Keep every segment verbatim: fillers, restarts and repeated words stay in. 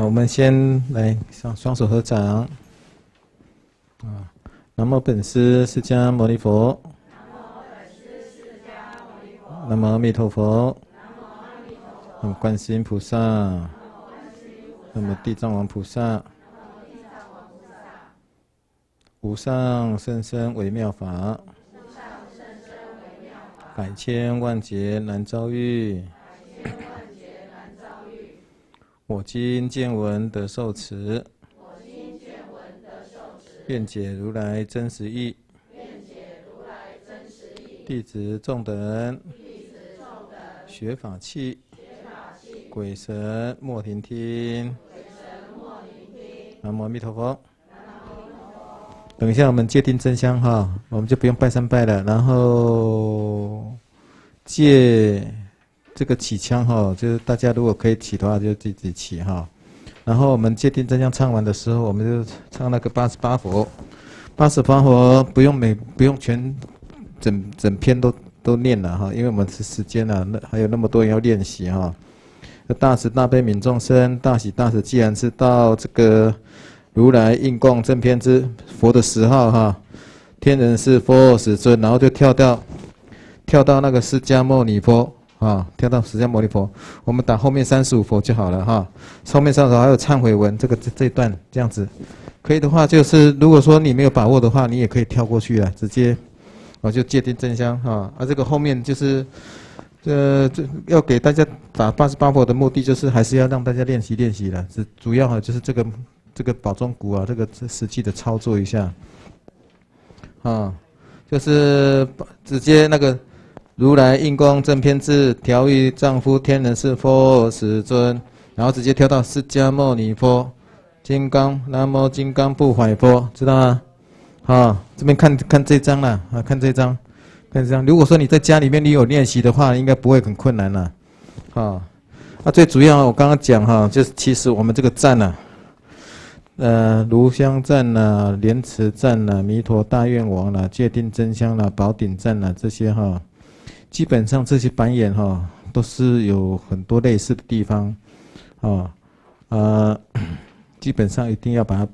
我们先来双双手合掌啊。南无本师释迦牟尼佛。南无阿弥陀佛。南无观世音菩萨。南无地藏王菩萨。无上甚深微妙法，百千万劫难遭遇。我今见闻得受持，辩解如来真实义。弟子众等，学法器，鬼神莫停听。南无阿弥陀佛。等一下，我们戒定真香哈，我们就不用拜三拜了。然后戒这个起枪哈，就是大家如果可以起的话，就自己起哈。然后我们戒定真香唱完的时候，我们就唱那个八十八佛。八十八佛不用每不用全整整篇都都念了哈，因为我们是时间啊，那还有那么多人要练习哈。大慈大悲悯众生，大喜大舍。既然是到这个如来应供正遍知佛的十号哈，天人是佛世尊，然后就跳到跳到那个释迦牟尼佛啊，跳到释迦牟尼佛，我们打后面三十五佛就好了哈。后面三十五还有忏悔文，这个这这一段这样子，可以的话就是如果说你没有把握的话，你也可以跳过去了，直接我就戒定真香哈。啊，这个后面就是这这要给大家打八十八佛的目的，就是还是要让大家练习练习的，是主要哈就是这个。这个宝钟鼓啊，这个实际的操作一下，啊，就是直接那个如来应供正遍知调御丈夫天人是佛世尊，然后直接跳到释迦牟尼佛，金刚南无金刚不坏佛，知道吗？啊，这边看看这张啦，啊，看这张，看这张。如果说你在家里面你有练习的话，应该不会很困难了，啊，啊，最主要我刚刚讲哈，就是其实我们这个赞呢。呃，炉香赞呐、莲池赞呐、弥陀大愿王啦、戒定真香啦、宝顶赞啦这些哈，基本上这些版眼哈都是有很多类似的地方，啊，呃，基本上一定要把它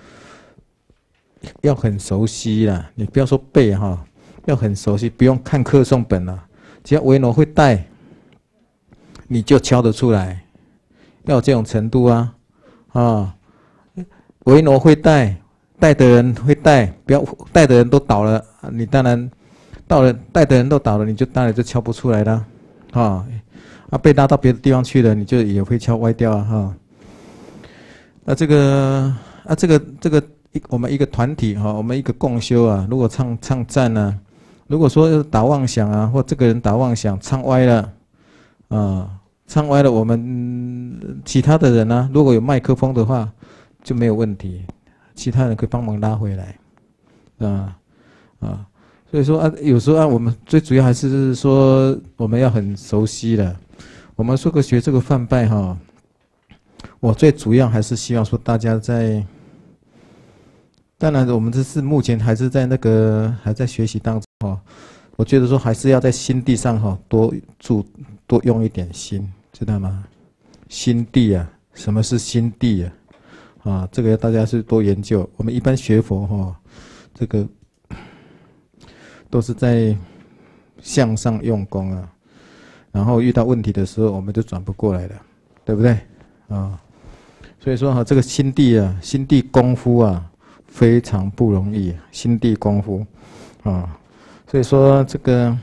要很熟悉啦，你不要说背哈，要很熟悉，不用看课诵本啦，只要维诺会带，你就敲得出来，要有这种程度啊，啊。维诺会带，带的人会带，不要带的人都倒了，你当然到了带的人都倒了，你就当然就敲不出来了，啊，啊被拉到别的地方去了，你就也会敲歪掉啊，哈。那这个啊这个这个我们一个团体哈，我们一个共修啊，如果唱唱赞啊，如果说打妄想啊，或这个人打妄想唱歪了，啊唱歪了，我们其他的人呢、啊，如果有麦克风的话。就没有问题，其他人可以帮忙拉回来，啊啊，所以说啊，有时候啊，我们最主要还是说我们要很熟悉的。我们说个学这个梵拜哈，我最主要还是希望说大家在，当然我们这是目前还是在那个还在学习当中哈，我觉得说还是要在心地上哈多注多用一点心，知道吗？心地啊，什么是心地啊？啊，这个大家是多研究。我们一般学佛哈、哦，这个都是在向上用功啊，然后遇到问题的时候，我们就转不过来了，对不对？啊，所以说哈、啊，这个心地啊，心地功夫啊，非常不容易，心地功夫啊，所以说这个。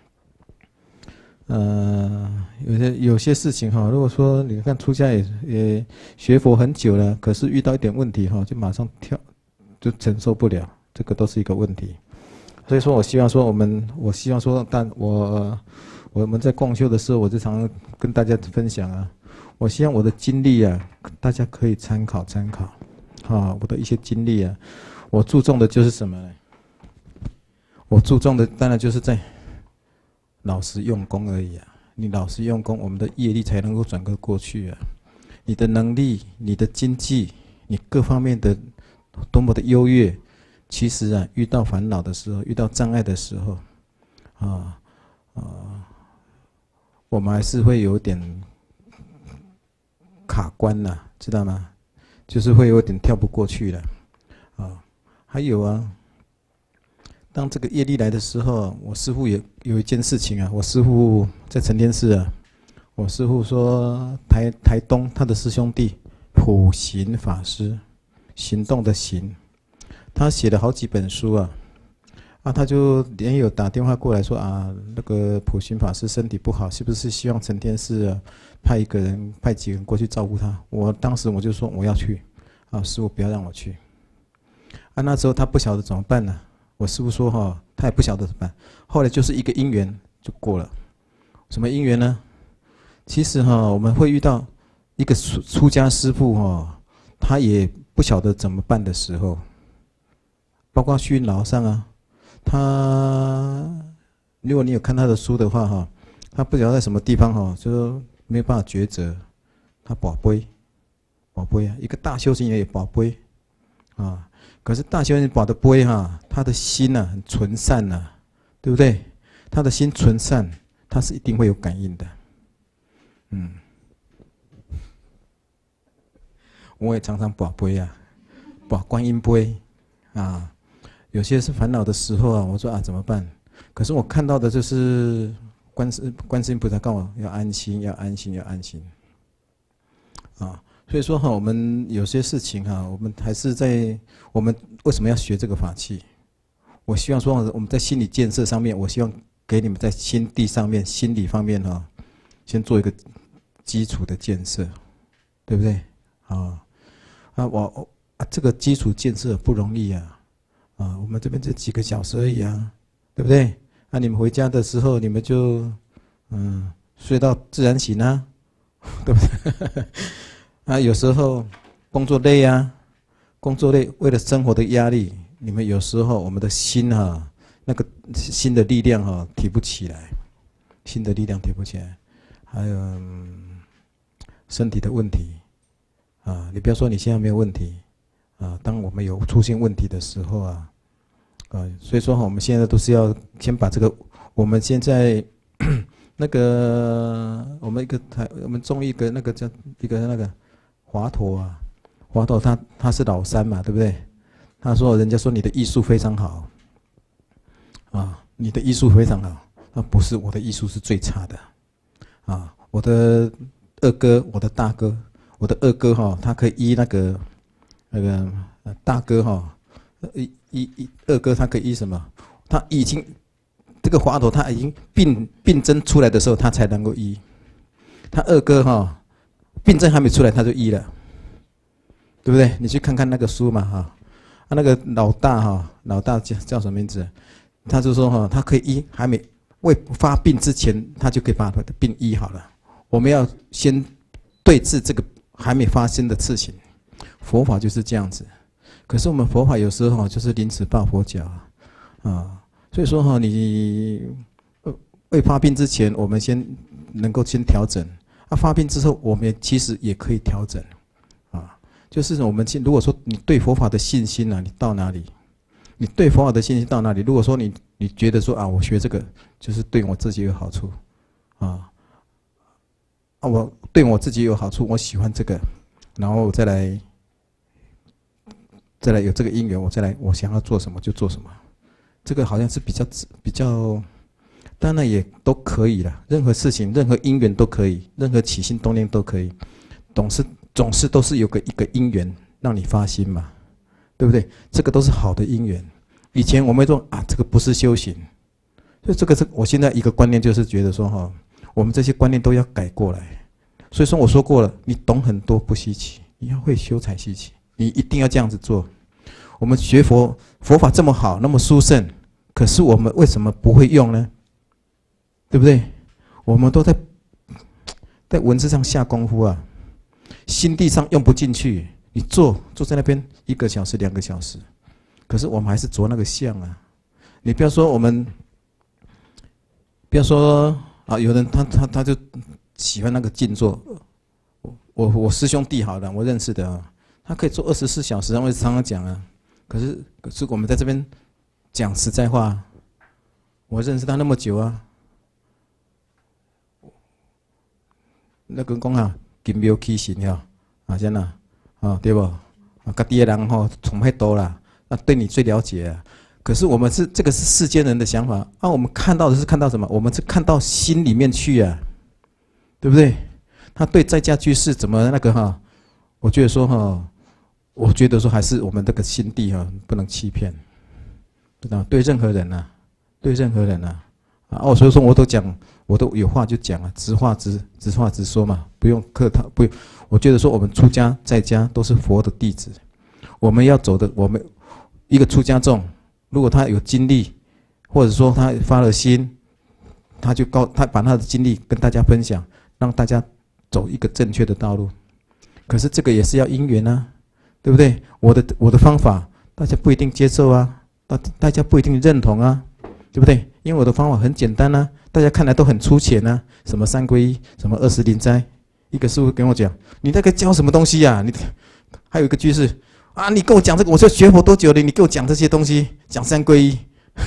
呃，有些有些事情哈，如果说你看出家也也学佛很久了，可是遇到一点问题哈，就马上跳，就承受不了，这个都是一个问题。所以说我希望说我们，我希望说，但我我们在共修的时候，我就常跟大家分享啊，我希望我的经历啊，大家可以参考参考，啊，我的一些经历啊，我注重的就是什么呢？我注重的当然就是在。老实用功而已啊！你老实用功，我们的业力才能够转个过去啊！你的能力、你的经济、你各方面的多么的优越，其实啊，遇到烦恼的时候，遇到障碍的时候，啊啊，我们还是会有点卡关呐、啊，知道吗？就是会有点跳不过去了，啊，还有啊，当这个业力来的时候，我师父也有一件事情啊，我师父在承天寺啊，我师父说台台东他的师兄弟普行法师，行动的行，他写了好几本书啊。啊，他就连有打电话过来说啊，那个普行法师身体不好，是不是希望承天寺啊派一个人、派几个人过去照顾他？我当时我就说我要去，啊，师父不要让我去。啊，那时候他不晓得怎么办呢、啊？我师父说哈、哦，他也不晓得怎么办。后来就是一个因缘就过了，什么因缘呢？其实哈、哦，我们会遇到一个出出家师父哈、哦，他也不晓得怎么办的时候，包括虚云老和尚啊。他，如果你有看他的书的话，哈，他不知道在什么地方，哈，就说没有办法抉择，他跋杯，跋杯啊，一个大修行人也跋杯，啊，可是大修行人跋的杯哈，他的心呐、啊、很纯善呐、啊，对不对？他的心纯善，他是一定会有感应的，嗯，我也常常跋杯啊，跋观音杯，啊。有些是烦恼的时候啊，我说啊怎么办？可是我看到的就是观世观世音菩萨告我要安心，要安心，要安心。啊，所以说哈，我们有些事情哈，我们还是在我们为什么要学这个法器？我希望说我们在心理建设上面，我希望给你们在心地上面、心理方面哈，先做一个基础的建设，对不对？啊啊，我啊这个基础建设不容易啊。啊，我们这边这几个小时而已啊，对不对？那、啊、你们回家的时候，你们就嗯睡到自然醒啊，对不对？啊，有时候工作累啊，工作累，为了生活的压力，你们有时候我们的心哈、啊，那个心的力量哈、啊、提不起来，心的力量提不起来，还有、嗯、身体的问题啊，你不要说你现在没有问题。啊，当我们有出现问题的时候啊，呃，所以说哈，我们现在都是要先把这个，我们现在那个我们一个台，我们中一个那个叫一个那个华佗啊，华佗他他是老三嘛，对不对？他说人家说你的艺术非常好，啊，你的艺术非常好，那不是我的艺术是最差的，啊，我的二哥，我的大哥，我的二哥哈，他可以医那个。那个大哥哈，一一一二哥他可以医什么？他已经这个华佗他已经病病症出来的时候，他才能够医。他二哥哈，病症还没出来他就医了，对不对？你去看看那个书嘛哈，啊那个老大哈，老大叫叫什么名字？他就说哈，他可以医，还没未发病之前，他就可以把他的病医好了。我们要先对治这个还没发生的事情。佛法就是这样子，可是我们佛法有时候就是临时抱佛脚啊，啊，所以说哈，你未发病之前，我们先能够先调整，啊，发病之后，我们其实也可以调整，啊，就是我们如果说你对佛法的信心啊，你到哪里？你对佛法的信心到哪里？如果说你你觉得说啊，我学这个就是对我自己有好处，啊，啊，我对我自己有好处，我喜欢这个，然后再来。再来有这个因缘，我再来，我想要做什么就做什么，这个好像是比较比较，当然也都可以啦，任何事情、任何因缘都可以，任何起心动念都可以，总是总是都是有个一个因缘让你发心嘛，对不对？这个都是好的因缘。以前我们说啊，这个不是修行，所以这个是我现在一个观念，就是觉得说哈，我们这些观念都要改过来。所以说我说过了，你懂很多不稀奇，你要会修才稀奇。你一定要这样子做。我们学佛，佛法这么好，那么殊胜，可是我们为什么不会用呢？对不对？我们都在在文字上下功夫啊，心地上用不进去。你坐坐在那边一个小时、两个小时，可是我们还是着那个相啊。你不要说我们，不要说啊，有人他他他就喜欢那个静坐。我我我师兄弟好了，我认识的啊。他可以做二十四小时，我常常讲啊。可是，可是我们在这边讲实在话，我认识他那么久啊。那个讲啊，金庙起神哈， 啊，这样啦，啊，对不？啊，家己的人吼，从太多啦，那对你最了解啊。可是我们是这个是世间人的想法，啊，我们看到的是看到什么？我们是看到心里面去啊，对不对？他对在家居士怎么那个哈？我觉得说哈，我觉得说还是我们这个心地哈，不能欺骗，知道？对任何人呐，对任何人呐，啊，哦，所以说我都讲，我都有话就讲啊，直话直直话直说嘛，不用客套，不用。我觉得说我们出家在家都是佛的弟子，我们要走的，我们一个出家众。如果他有经历，或者说他发了心，他就告他把他的经历跟大家分享，让大家走一个正确的道路。可是这个也是要因缘啊，对不对？我的我的方法大家不一定接受啊，大大家不一定认同啊，对不对？因为我的方法很简单啊，大家看来都很粗浅啊，什么三皈依，什么二十灵斋。一个师父跟我讲，你那个教什么东西呀、啊？你还有一个居士。啊！你跟我讲这个，我说学佛多久了？你给我讲这些东西，讲三皈依，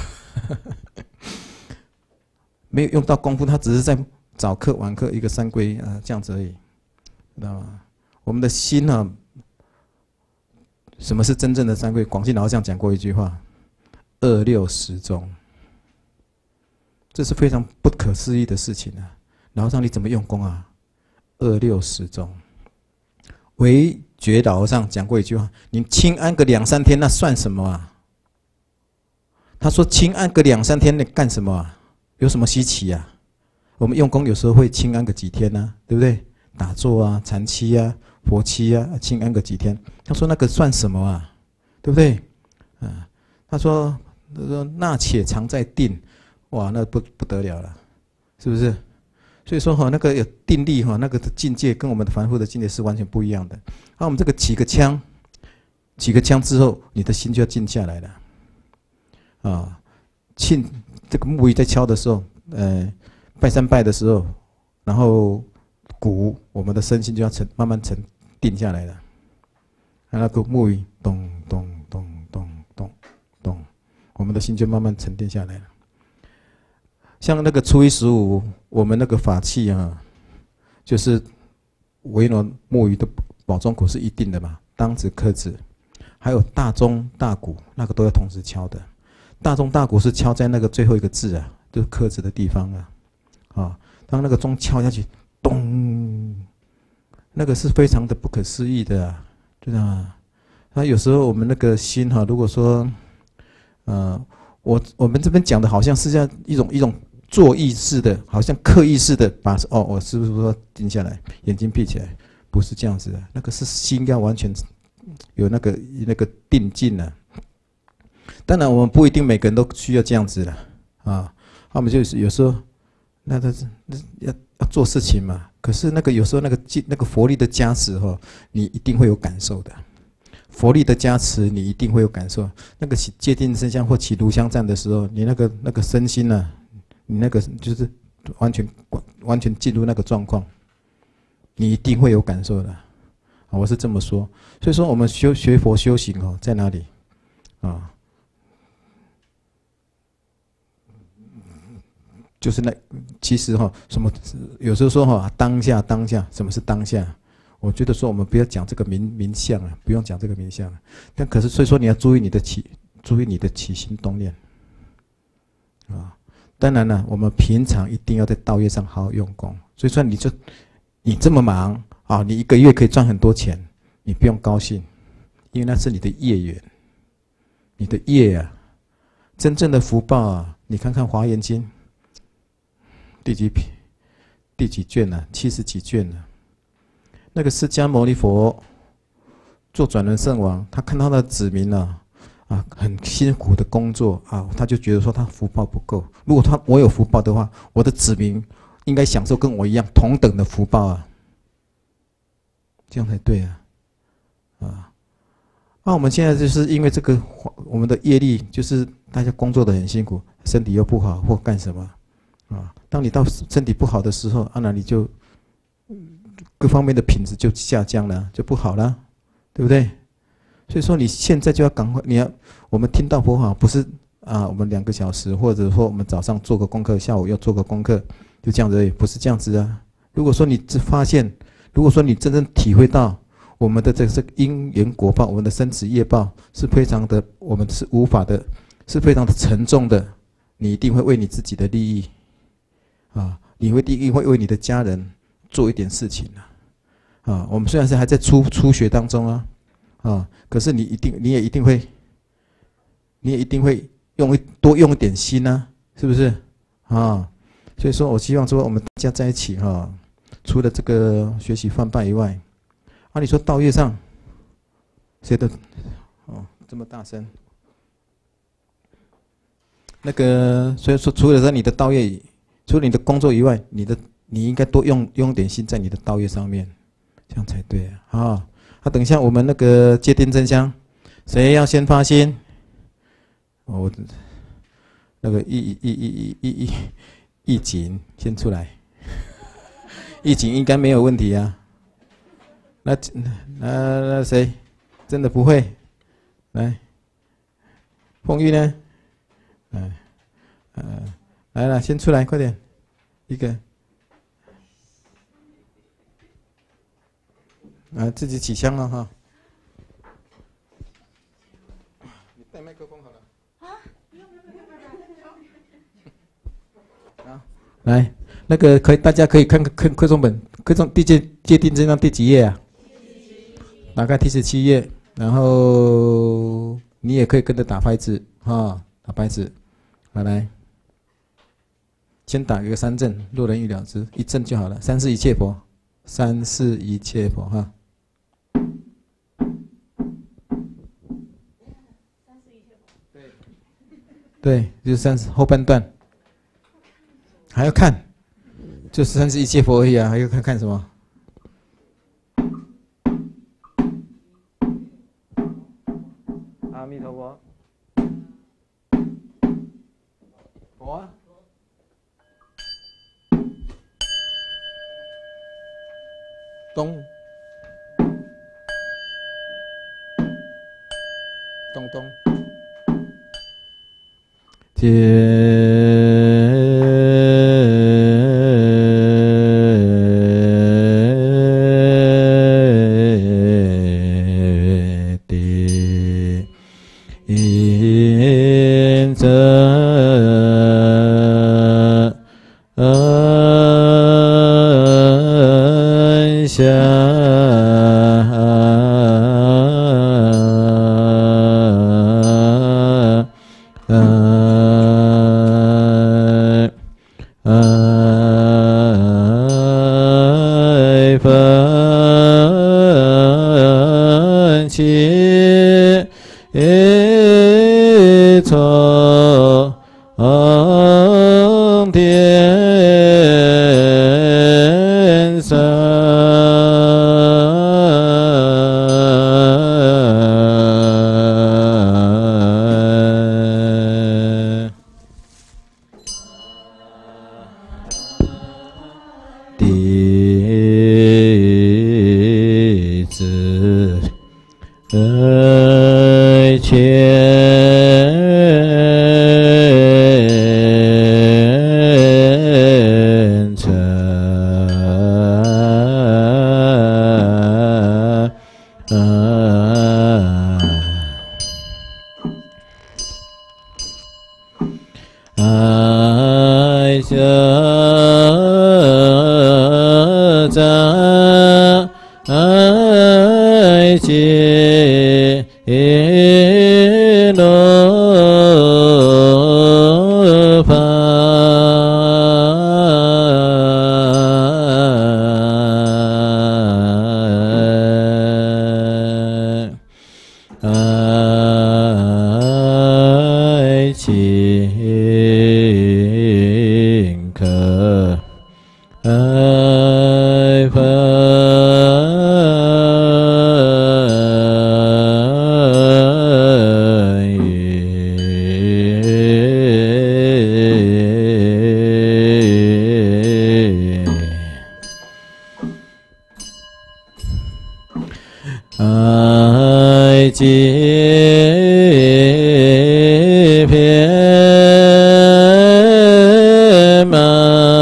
没有用到功夫，他只是在早课晚课一个三皈依啊，这样子而已，知道吗？我们的心呢、啊，什么是真正的三皈依？广信老和尚讲过一句话：二六十中，这是非常不可思议的事情啊！老和尚你怎么用功啊？二六十中，唯。觉老和尚讲过一句话：“你清安个两三天，那算什么啊？”他说：“清安个两三天，你干什么啊？有什么稀奇啊？我们用功有时候会清安个几天呢、啊，对不对？打坐啊、禅期啊、佛期啊，清安个几天。”他说：“那个算什么啊？对不对？”啊，他说：“他说那且常在定，哇，那不不得了了，是不是？”所以说哈，那个有定力哈，那个的境界跟我们的凡夫的境界是完全不一样的。那我们这个起个枪，起个枪之后，你的心就要静下来了。啊，磬这个木鱼在敲的时候，呃，拜三拜的时候，然后鼓，我们的身心就要沉，慢慢沉定下来了。那个木鱼咚咚咚咚咚咚，我们的心就慢慢沉淀下来了。像那个初一十五，我们那个法器啊，就是维罗木鱼的宝钟鼓是一定的嘛，当指、科指，还有大钟、大鼓，那个都要同时敲的。大钟、大鼓是敲在那个最后一个字啊，就是科指的地方啊，啊，当那个钟敲下去，咚，那个是非常的不可思议的、啊，知道吗？那有时候我们那个心哈、啊，如果说，呃，我我们这边讲的好像是这样一种一种。做意识的，好像刻意式的把哦，我是不是说定下来，眼睛闭起来？不是这样子的，那个是心要完全有那个那个定境了、啊。当然，我们不一定每个人都需要这样子的啊。我们就是有时候，那他是要要做事情嘛。可是那个有时候那个那个佛力的加持哈、哦，你一定会有感受的。佛力的加持，你一定会有感受。那个起戒定真相或起炉香赞的时候，你那个那个身心呢、啊？你那个就是完全完全进入那个状况，你一定会有感受的，啊，我是这么说。所以说，我们修学佛修行哦，在哪里啊？就是那其实哈，什么有时候说哈，当下当下，什么是当下？我觉得说我们不要讲这个名名相啊，不用讲这个名相啊。但可是所以说你要注意你的起，注意你的起心动念啊。当然了，我们平常一定要在道业上好好用功。所以说，你就你这么忙啊，你一个月可以赚很多钱，你不用高兴，因为那是你的业缘，你的业啊，真正的福报啊，你看看《华严经》第几品、第几卷呢、啊？七十几卷呢、啊？那个释迦牟尼佛做转轮圣王，他看到他的子民啊。啊，很辛苦的工作啊，他就觉得说他福报不够。如果他我有福报的话，我的子民应该享受跟我一样同等的福报啊，这样才对啊，啊，那我们现在就是因为这个我们的业力，就是大家工作的很辛苦，身体又不好或干什么啊？当你到身体不好的时候，啊，那你就各方面的品质就下降了，就不好了，对不对？所以说你现在就要赶快，你要我们听到佛法不是啊，我们两个小时，或者说我们早上做个功课，下午要做个功课，就这样子而已，不是这样子啊。如果说你发现，如果说你真正体会到我们的这个因缘果报，我们的生死业报是非常的，我们是无法的，是非常的沉重的。你一定会为你自己的利益，啊，你会一定会为你的家人做一点事情啊。啊，我们虽然是还在初初学当中啊，啊，可是你一定，你也一定会，你也一定会用一多用一点心啊，是不是？啊，所以说我希望说我们大家在一起哈、啊，除了这个学习梵拜以外，啊，你说道业上，谁的？哦，这么大声。那个，所以说，除了在你的道业，除了你的工作以外，你的你应该多用用点心在你的道业上面，这样才对啊！啊，啊等一下我们那个接定真香，谁要先发心？哦，我那个易易易易易易易景先出来，易景应该没有问题啊。那那那谁真的不会？来，凤玉呢？嗯，呃，来了，先出来，快点，一个，啊，自己起香了哈。你带麦克风好了。啊，不用不用不用不用。啊，来，那个可以，大家可以看看课中本，课中第界界定真章第几页啊？打开第十七页，然后你也可以跟着打拍子哈，打拍子。好，来，先打一个三正，若人欲了之，一正就好了。三世一切佛，三世一切佛哈。对，对，就是三世后半段，还要看，就是三世一切佛而已啊，还要看看什么？阿弥陀佛。佛啊，咚，咚咚，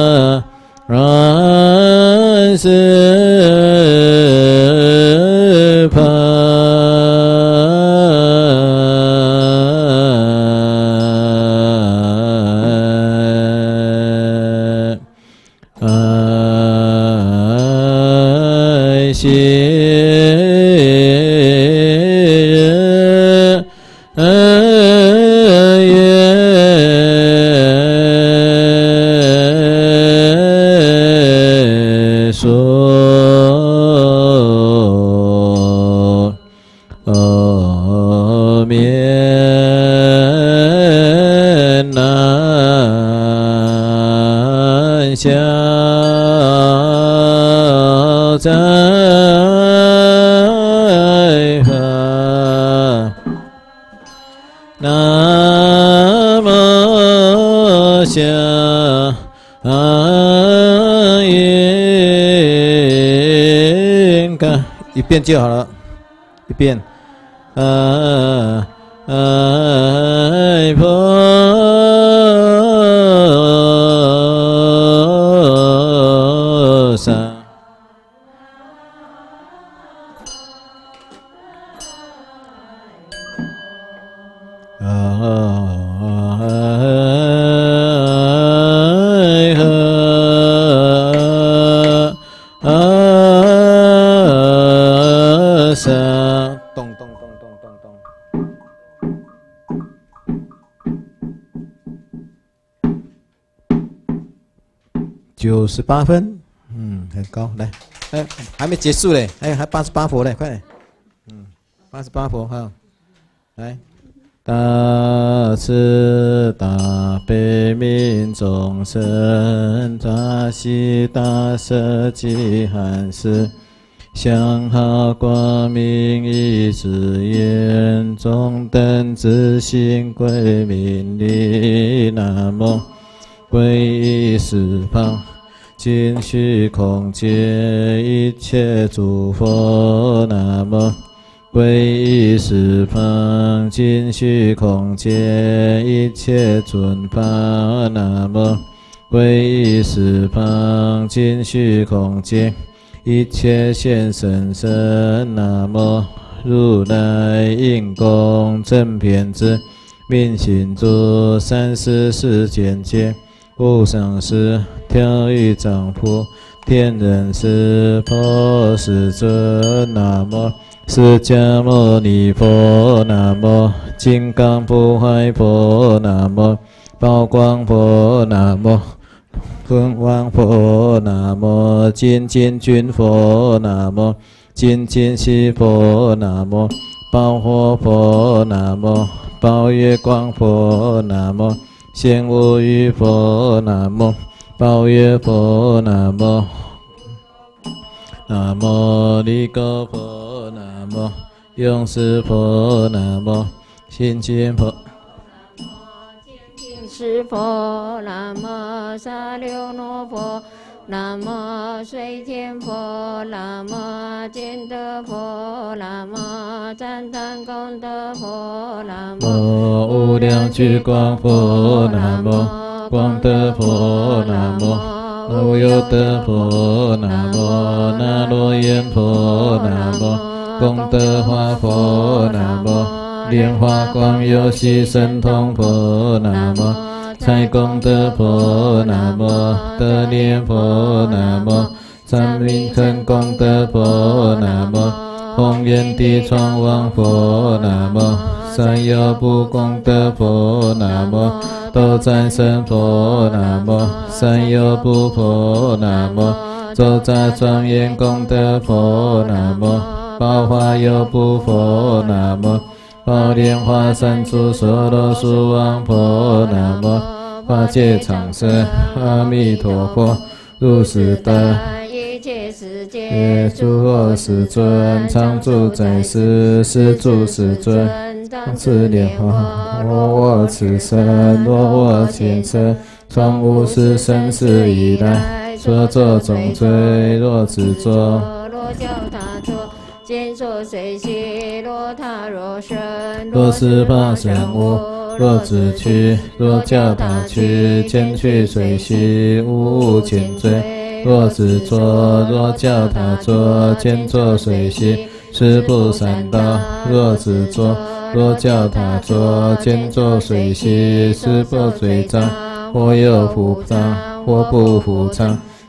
是心一遍就好了，一遍。啊哎菩萨，咚咚咚咚咚咚。九十八分，嗯，很高。来，哎，还没结束嘞，哎，还八十八佛嘞，快点，嗯，八十八佛哈，来。大慈大悲悯众生，大喜大舍济罕施，相好光明一直言，中等自信归命力。南无皈依十方尽虚空界一切诸佛。南无皈依十方尽虚空界一切尊法。南无皈依十方尽虚空界一切现身身。南无如来应供正遍知明行诸三世世间界无上师调御丈夫天人师佛世尊。南无释迦牟尼佛。南无金刚不坏佛。南无宝光佛。南无敦煌佛。南无精进君佛。南无精进系佛。南无宝火佛。南无宝月光佛。南无显无余佛。南无宝月佛。南无南无离歌佛。南无永世佛。南无心经佛。是佛。南无沙溜罗佛。南无水天佛。南无见德佛。南无赞叹功德佛。南无无量聚光佛。南无光德佛。南无无有德佛。南无那罗延佛。南无功德华佛。南无莲花光有系神通佛。南无财功德佛。南无德念佛。南无三明成功德佛。南无弘焰地藏王佛。南无三有不功德佛。南无斗战胜佛。南无三有不佛。南无周匝庄严功德佛。南无宝华有不佛。南无宝莲华三处所罗树王佛。南无法界常生阿弥陀佛。如是等一切世界诸佛世尊，常住在世，是诸世尊。当此莲花，我我此生，若我前生，从无始生死以来，所作种罪，若只作，若教他作，见所随喜，若他若生，若是法身无，若只去，若教他去，见去随喜，无无前罪。若只作，若教他作，见作随喜，是不善道。若只作，若教他作，见作随喜，是不罪障。或有福障，或不福障。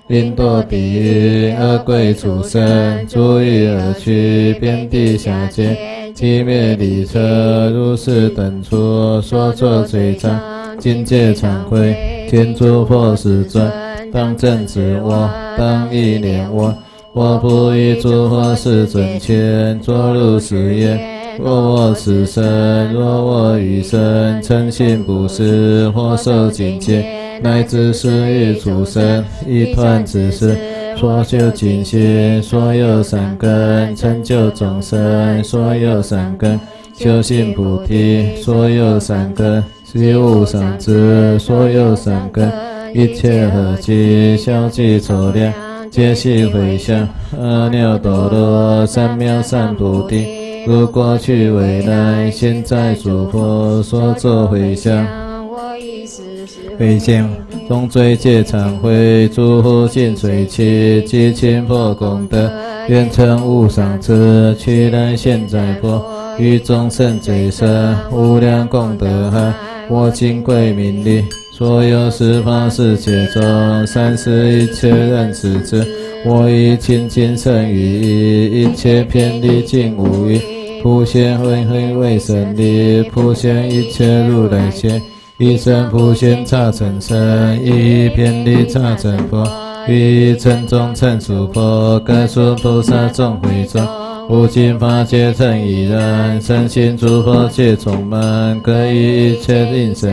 临堕地狱，恶鬼畜生，逐一而去，遍地下界，寂灭离车，如是等处，所作罪障，尽皆忏悔。天竺佛世尊，当正知我，当意念我，我不于诸佛世尊前作如是言。若我此生，若我余生，诚信布施，或受尽戒，乃至十欲畜生，一团之事，所修尽心，所有善根，成就众生，所有善根，修行菩提，所有善根，悉无上智，所有善根，一切合集，小计筹量，皆悉回向。阿耨多罗三藐三菩提，如过去未来，现在诸佛所作回向。回向众罪戒忏悔，诸佛尽随其及亲破功德，愿成无上智，去来现在佛，于众生罪生，无量功德海。我今归命礼，所有十法世界中，三世一切人世之，我以清净身语意，一切偏离尽无余，普贤慧慧为神力，普贤一切如来前，一生普贤刹尘身，一偏离刹尘佛，于尘中成殊佛，各属菩萨众会中，无尽法界成已然，身心诸佛皆充满，各以一切应身。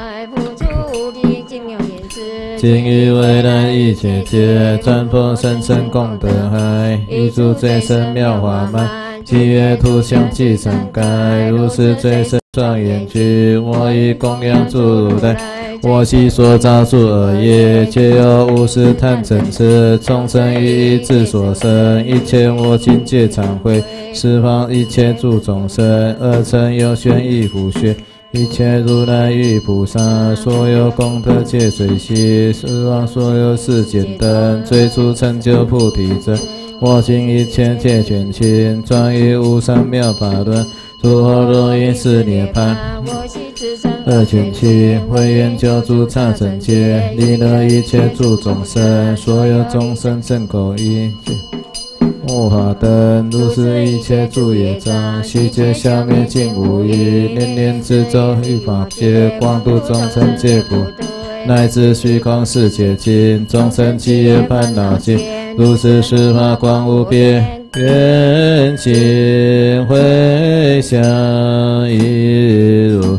今于未来一切界，转佛甚深功德海，一诸最深妙法满，契约图像即三盖，如是最深庄严具，我以供养诸如来，我昔所造诸恶业，皆有无始贪嗔痴，众生于一智所生，一切我今皆忏悔，十方一切诸众生，二乘有玄亦复学。一切如来与菩萨，所有功德皆随喜，十方所有世间等，最初成就菩提者，我今一切皆全心，专于无上妙法轮，诸佛若因是涅槃，二全期，慧愿救诸刹尘界，利乐一切诸众生，所有众生正口一无法等，如是一切诸业障，悉皆消灭尽无余，念念之中于法界，广度众生皆不，乃至虚空世界尽，众生积业烦恼尽，如是十法光无边，愿尽回向一如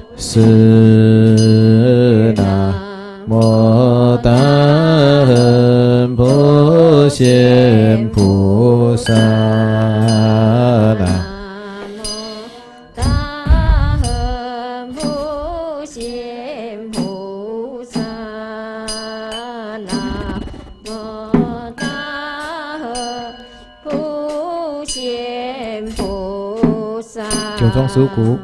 是那摩大恒普贤菩萨，那大恒普贤菩萨，那摩大恒普贤菩萨。九庄十五鼓。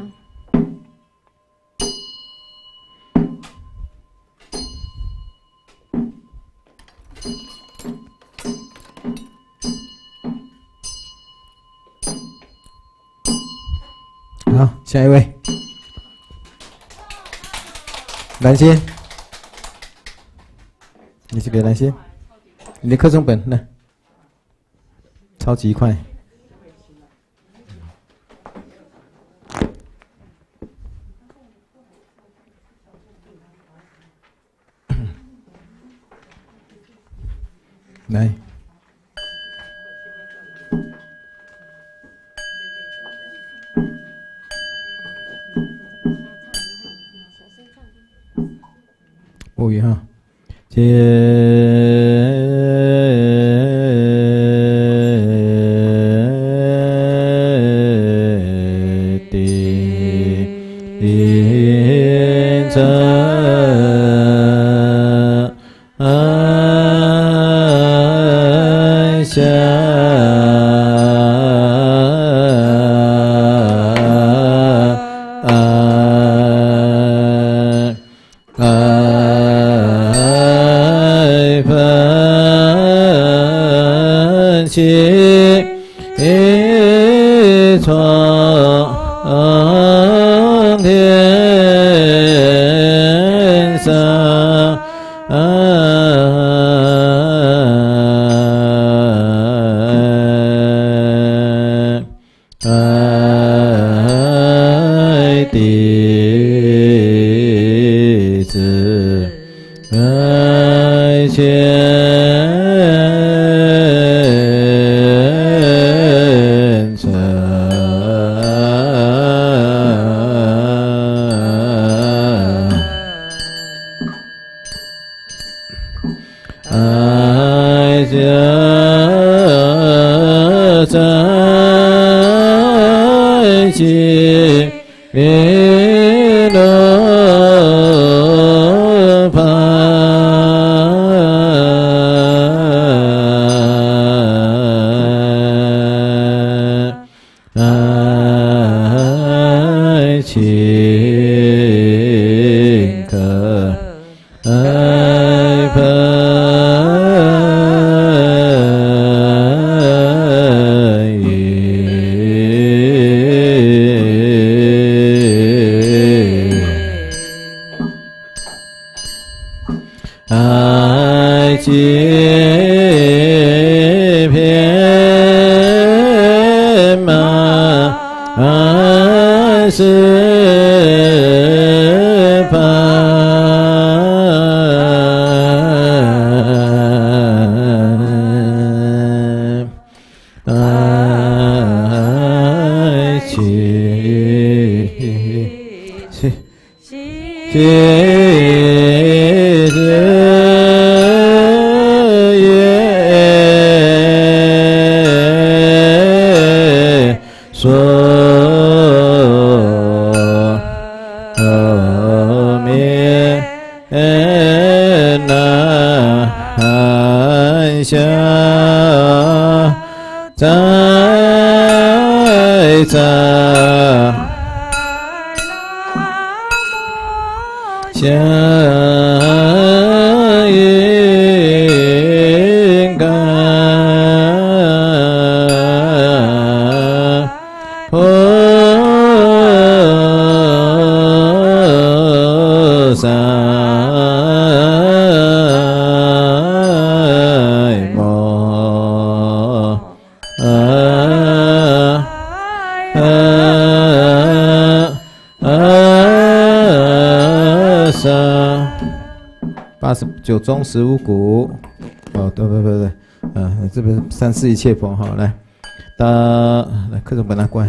好，下一位，蓝心，你是给蓝心，你的课程本呢？超级快。来。无语哈，揭谛因真安详。天上八十九中十五股，哦，对对对对，嗯、呃，这边三世一切佛哈，来，大来课程本来关。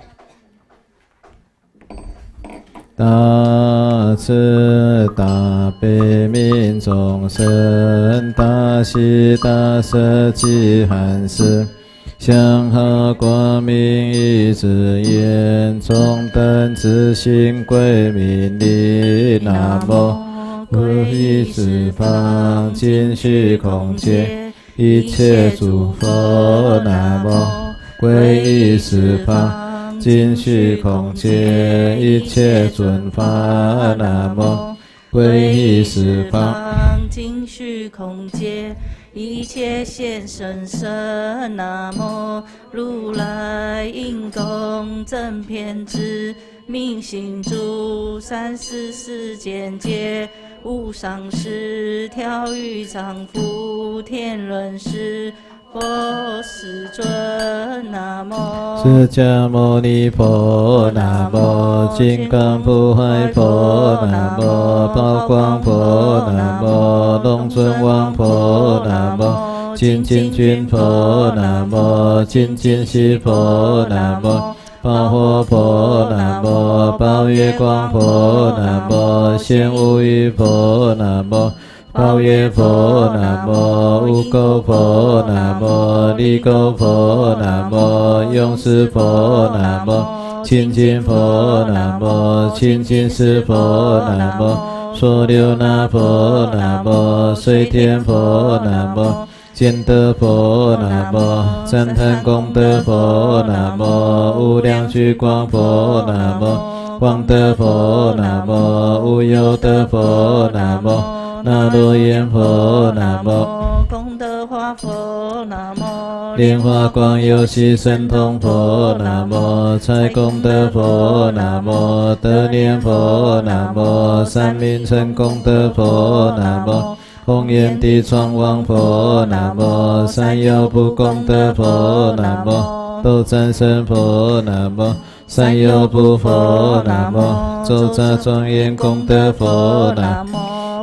大慈大悲悯众生，大喜大舍济罕施，祥和光明一直言，中等自信归命礼，南无皈依十方尽虚空界一切诸佛，南无皈依十方尽虚空界一切尊法，南无皈依十方尽虚空界一切现身身，南无如来应供正遍知明行诸三世世间界无上师调御丈夫天伦师佛世尊，南无释迦牟尼佛，南无金刚不坏佛，南无宝光佛，南无龙尊王佛，南无精进君佛，南无精进系佛，南无宝火佛，南无宝月光佛，南无显无余佛，南无宝月佛，南无无垢佛，南无离垢佛，南无勇士佛，南无清净佛，南无清净师佛，南无所留那佛，南无水天佛，南无见德佛，南无赞叹功德佛，南无无量聚光佛，南无光德佛，南无无有德佛，南无那罗延佛，南无功德华佛，南无莲花光游戏神通佛，南无财功德佛，南无德念佛，南无三明成功德佛，南无弘焰地藏王佛，南无三有部功德佛，南无斗战胜佛，南无三有部佛，南无周匝庄严功德佛，南无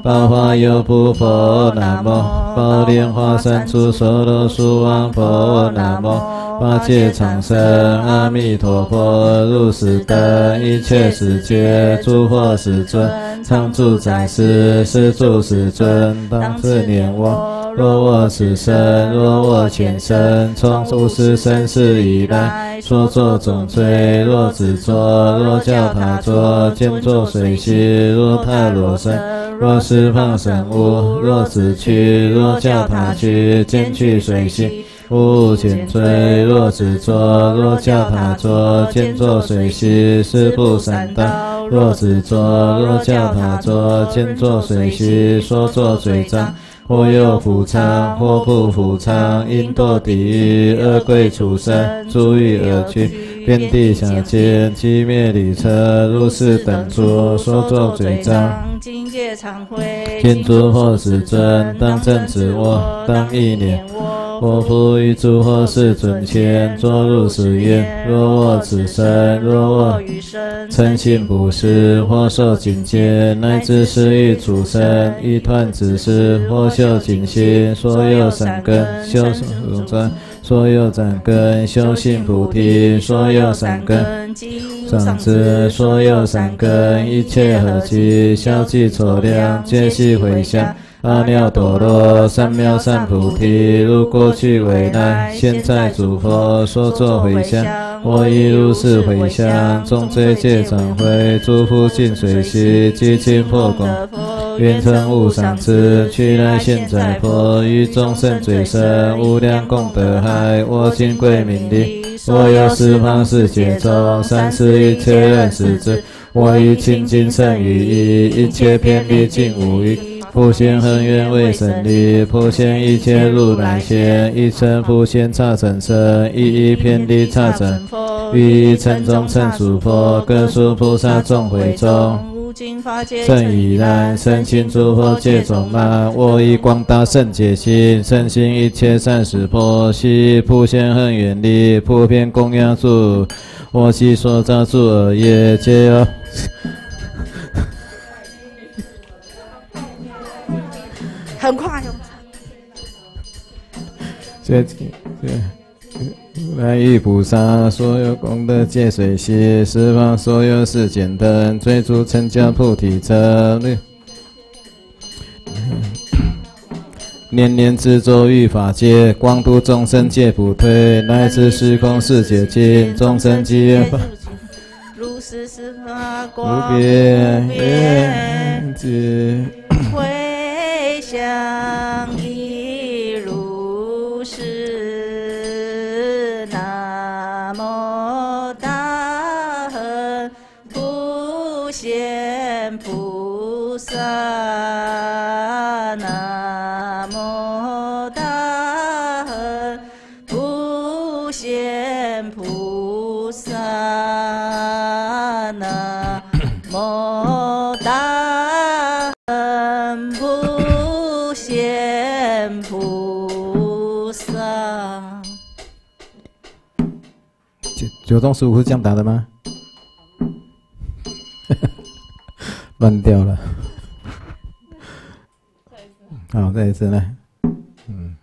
宝华有部佛，南无宝莲花三处所罗树王婆，南无八戒长生阿弥陀佛。如是等一切世界诸佛世尊，常住在世，是诸世尊，当自念我。若我此生，若我前生，从无始生世以来，所作种罪，若只作，若教他作，见作随喜，若他若生，若是放生物，若只去，若教他去，见去随喜，无见罪，若只作，若教他作，见作随喜，是不善道，若只作，若教他作，见作随喜，所作罪障。或有福昌，或不福昌，因堕地狱、恶鬼、畜生，诸欲而去，遍地下界，寂灭离车，如是等诸所作罪障， 境界忏悔， 见诸佛世尊，当正知我，当忆念我。我复于诸佛世尊前，作如是言：若我此生，若我余生， 诚信布施，或受境界，乃至是欲畜生，一团之事，或修净心，所有善根，修永专，所有善根，修行菩提，所有善根，上至所有善根，一切合集，消极错量，皆悉回向。阿耨多罗三藐三菩提，如过去未来现在诸佛所作回向，我亦如是回向，众罪戒忏悔，诸福尽随喜，积尽破功，愿成无上智，去来现在佛，于众生最深，无量功德海，我今归命礼。我有十方世界中，三世一切人世之，我以清净胜于意，一切偏离尽无余。普贤恒愿为神力，普贤一切如来贤，一乘普贤刹尘身，一一偏离刹尘，于一乘中称属佛，各属菩萨众会中。正已然，身心诸佛界中满，我以广大圣解心，身心一切善事婆，悉普贤恒愿力，普遍供养诸我悉所造诸恶业，皆有。 很快哦。 这这来于菩萨，所有功德皆随喜，十方所有世间等，最初成就菩提者，年年自作于法界，广度众生皆不退，乃至虚空世界尽，众生皆愿法。 如是十法无光边缘智。 回向亦如是。南无大恒普贤菩萨。南无大恒普贤菩萨。南无大恒普贤菩萨。 九九洞十五是这样打的吗？乱掉了。好，再一次来。嗯。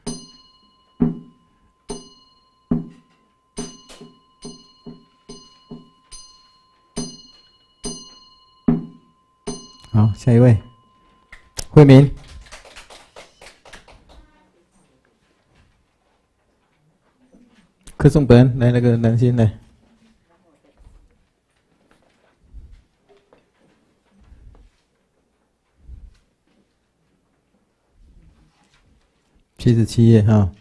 好，下一位，慧敏。课诵本来，那个南星来。七十七页哈。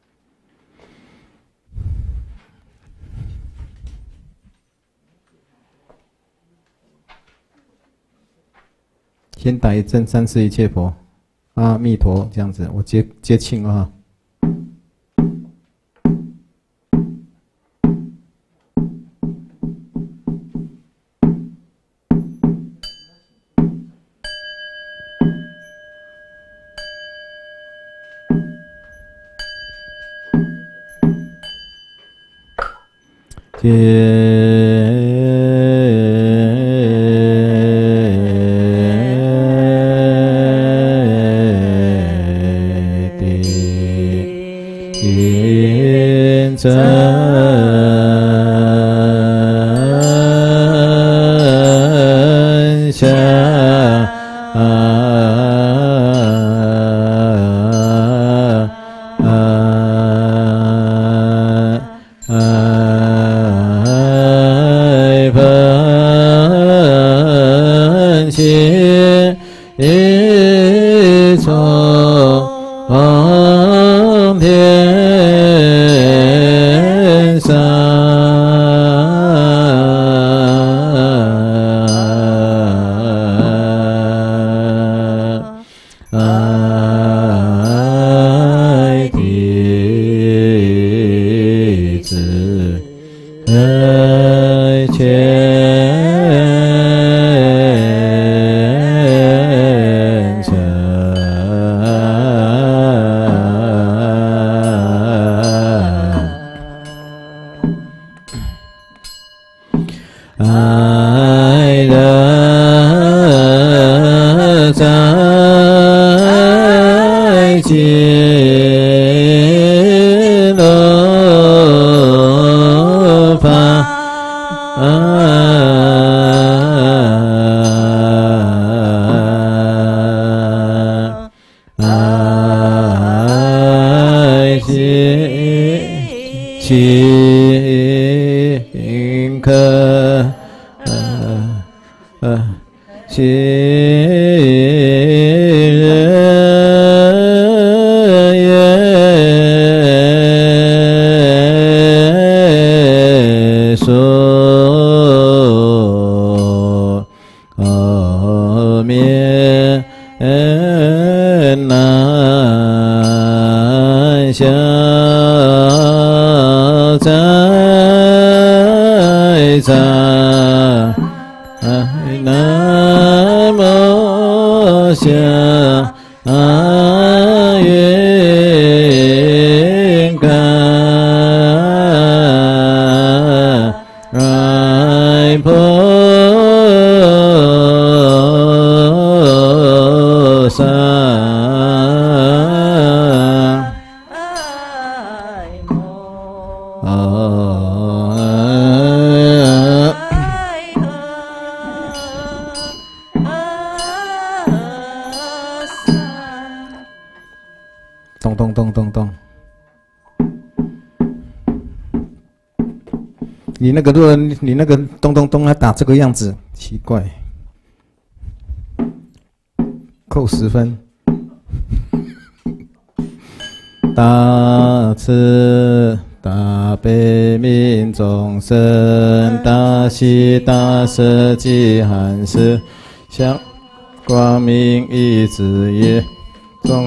先打一阵三世一切佛，阿弥陀这样子，我接接庆啊。接心真相。咚咚咚咚咚！你那个如果你那个咚咚咚还打这个样子，奇怪，扣十分。大慈大悲悯众生，大喜大舍济寒士，向光明一子也。众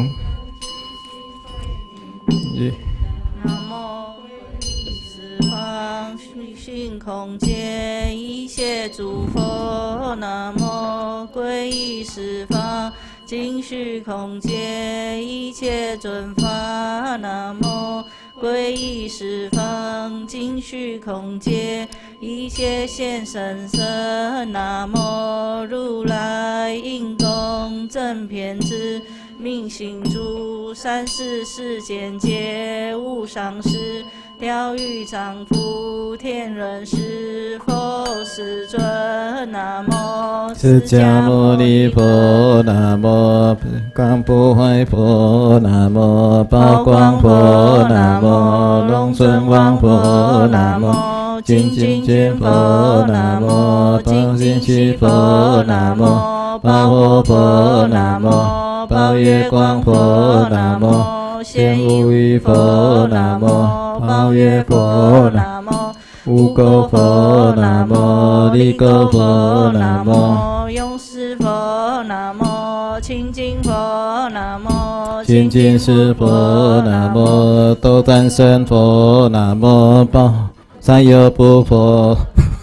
一。 南无十方虚空界一切诸佛，南无皈依十方尽虚空界一切尊法，南无皈依十方尽虚空界一切现身身，南无如来应供正遍知明行诸三世世间皆无上师，调御丈夫天人师佛世尊，南无释迦牟尼佛，南无光不坏佛，南无宝光佛，南无龙尊王佛，南无精进见佛，南无宝心须佛，南无宝火佛，南无宝月光佛，南无显无余佛，南无宝月佛，南无无垢佛，南无离垢佛，南无永世佛，南无清净佛，南无清净师佛，南无斗战胜佛，南无宝三有部佛。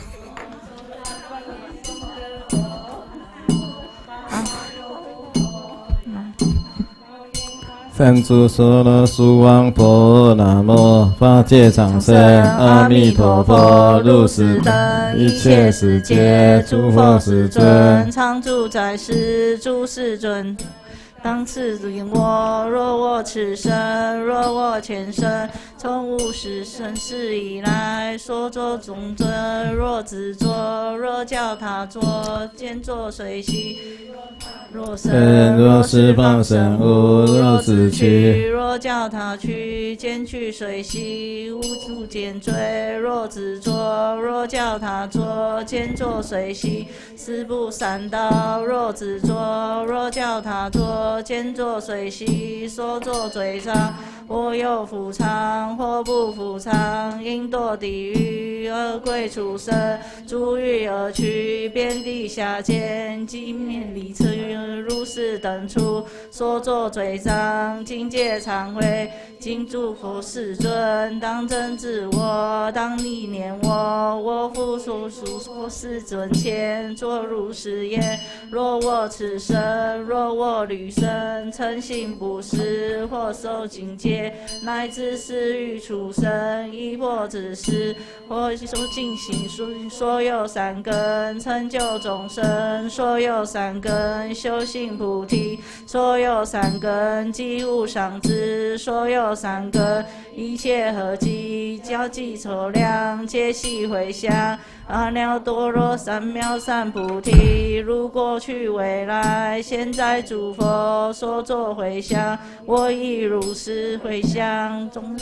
三足所罗树王佛，南无法界常生阿弥陀佛，如是等一切世界诸佛世尊， 常住在世诸世尊， 当次引我，若我此生，若我前生，从无始生世以来，所作种尊，若自作，若教他作，见作随喜。若生， 若是放生无，若自去， 若教他去，见去随喜，无处见罪。若自作，若教他作，见作随喜。四不三道，若自作，若教他作，见作随喜。所作罪障，或有复偿，或不复偿，应堕地狱，恶鬼畜生，诸欲而去，遍地下贱，即面离车，如是等处，所作罪障，境界忏悔，今诸佛世尊，当真自我，当历念我，我复所属所世尊前，作如是言：若我此生，若我履生，诚信布施，或受境界，乃至是欲畜生，亦或之事，或受尽行所所有善根，成就众生，所有善根，修行菩提，所有善根，即无上智，所有善根，一切合集，交集筹量，皆悉回向。阿耨多罗三藐三菩提，如过去未来，现在诸佛所作回向，我亦如是回向。中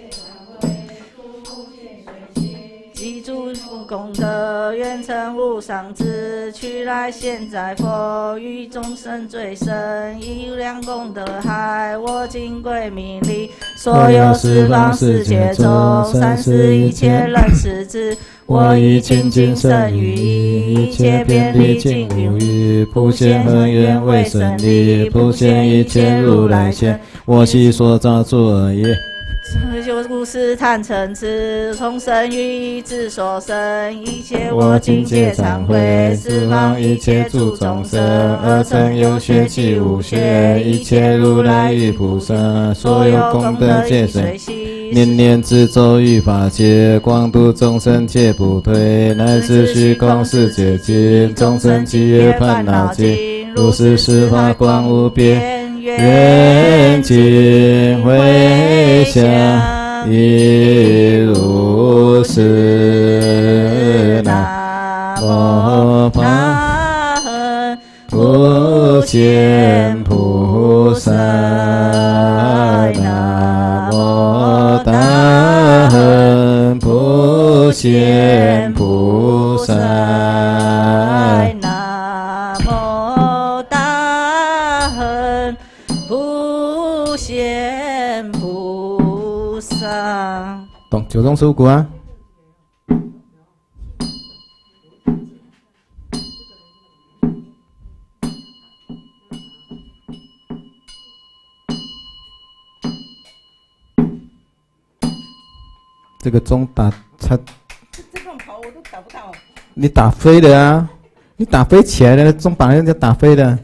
积诸功德，愿成无上智，去来现在佛，于众生最深，以无量功德海，我今归命力，所有十方世界中，三世一切人世之。我以清净身语意，一切遍礼尽无余，普贤恒愿为神力，普现一切如来现，我悉所造诸恶业。修故事贪嗔痴，从生于意之所生，一切我今皆忏悔，十方一切诸众生，二乘有学其无学，一切如来与菩萨，所有功德皆随喜，念念自咒语法界，广度众生皆不退，乃至虚空世界尽，众生契约烦恼尽，如是十法光无边。愿尽回向，亦如是。南无大恨普贤菩萨，南无大恨普贤菩萨。懂九种十五果啊！这个钟打它，这种头我都打不到。你打飞的啊！你打飞起来了，钟把人家打飞的。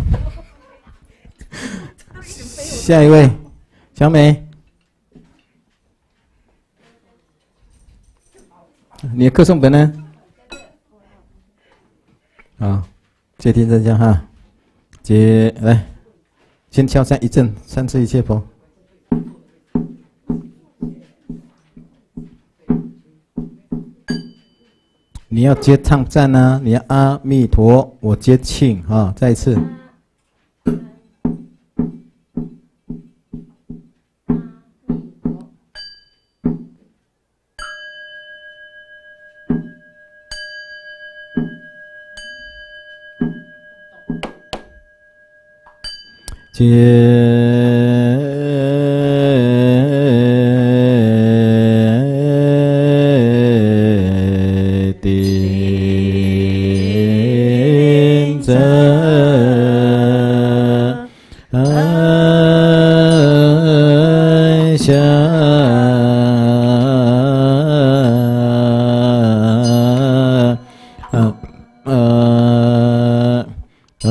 下一位，小美。你的课诵本呢？啊，接听真相哈，接来，先敲三一阵，三次一切佛。你要接唱赞啊，你要阿弥陀，我接庆啊，再一次。接定真爱相，啊啊啊！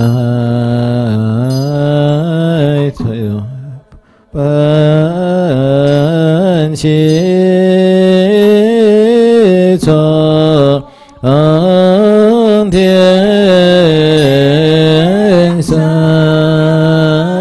本心从天上。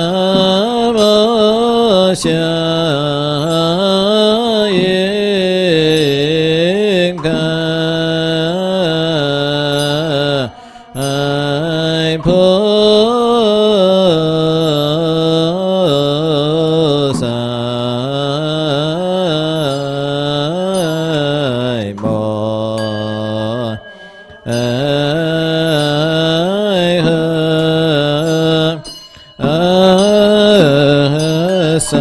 摩相应该菩萨摩哎呵啊萨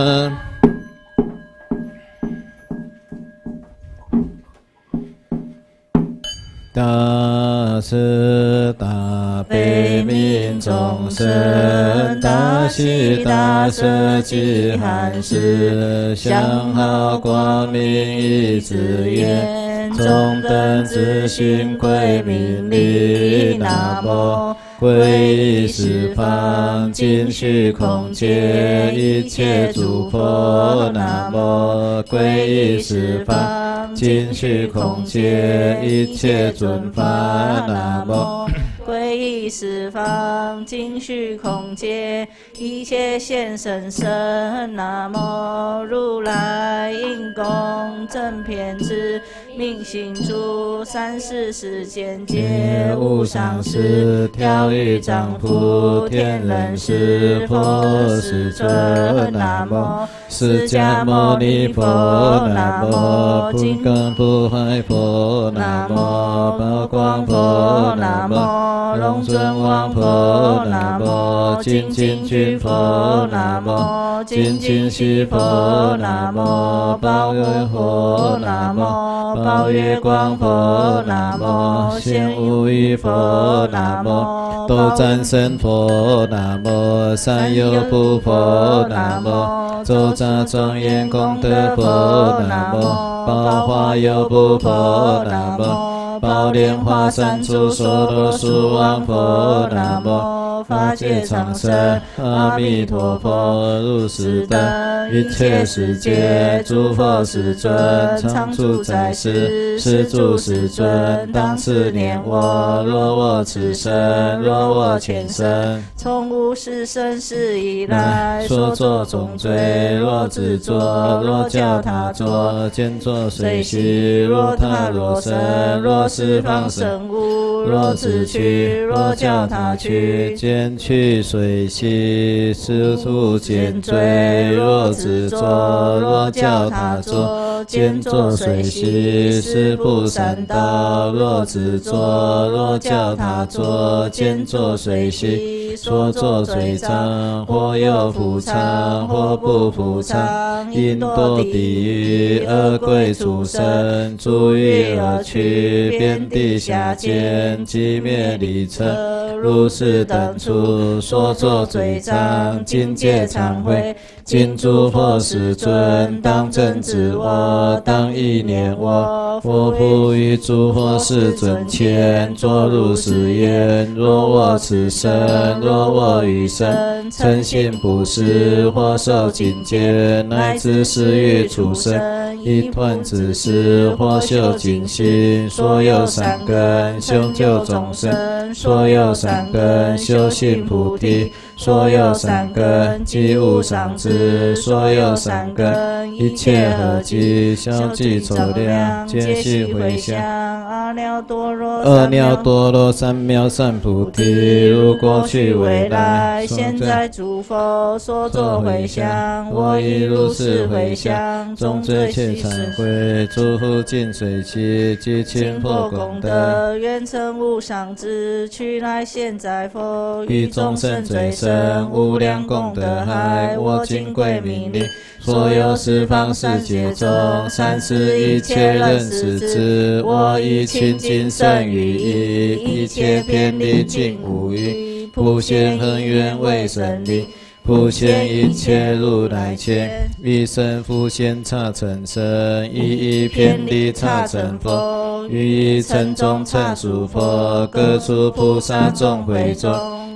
大慈大悲悯众生，大喜大舍济含施，相好光明一字言，中等自信归命力，南无皈依十方尽虚空界一切诸佛，南无皈依十方尽虚空界一切尊法，南无皈依十方尽虚空界一切现身身，南无如来应供正遍知明行诸三世世间皆无上师调御丈夫天人师佛世尊，南无释迦牟尼佛，南无金刚不坏佛，南无宝光佛，南无龙尊王佛，南无精进君佛，南无精进系佛，南无宝月佛，南无宝月光佛，南无显无余佛，南无斗战胜佛，南无三有部佛，南无周匝庄严功德佛，南无宝华有部佛，南无宝莲华山处所罗树王佛，南无法界常生阿弥陀佛，如是等一切世界诸佛世尊，常住在世，是诸世尊，当次念我，若我此生，若我前生，从无始生世以来所作种罪，若自作，若教他作，见作随喜，若他若生，若十方生物，若自去，若教他去，见去随喜，是处见罪，若自作，若教他作，见作随喜，是不善道，若自作，若教他作，见作随喜，所作罪障，或有复偿，或不复偿，因堕地狱，恶鬼畜生，逐欲而去，遍地下见，寂灭离尘，如是等处所作罪障，尽皆忏悔。今诸佛世尊，当正知我，当意念我。我复于诸佛世尊前，作如是言：若我此生，若我余生，诚信布施，或受精戒，乃至十欲畜生，一团之事，或修精行，所有善根，修救众生，所有善根，修行菩提。所有善根，即无上智；所有善根，一切合集，消集筹量，皆悉回向阿耨多罗阿耨多罗三藐三菩提。如过去未来，现在诸佛所作回向，我亦如是回向，众罪切忏悔，诸福尽随喜，及亲佛功德，愿成无上智，去来现在佛，于众生最深。无量功德海，我今归命令，所有十方世界中，三世一切人世之，我以清净身语意，一切偏离尽无余，普贤恒愿为神力，普贤一切如来前，一生复现刹尘身，一一偏离刹尘佛，于一尘中成诸佛，各处菩萨众会中。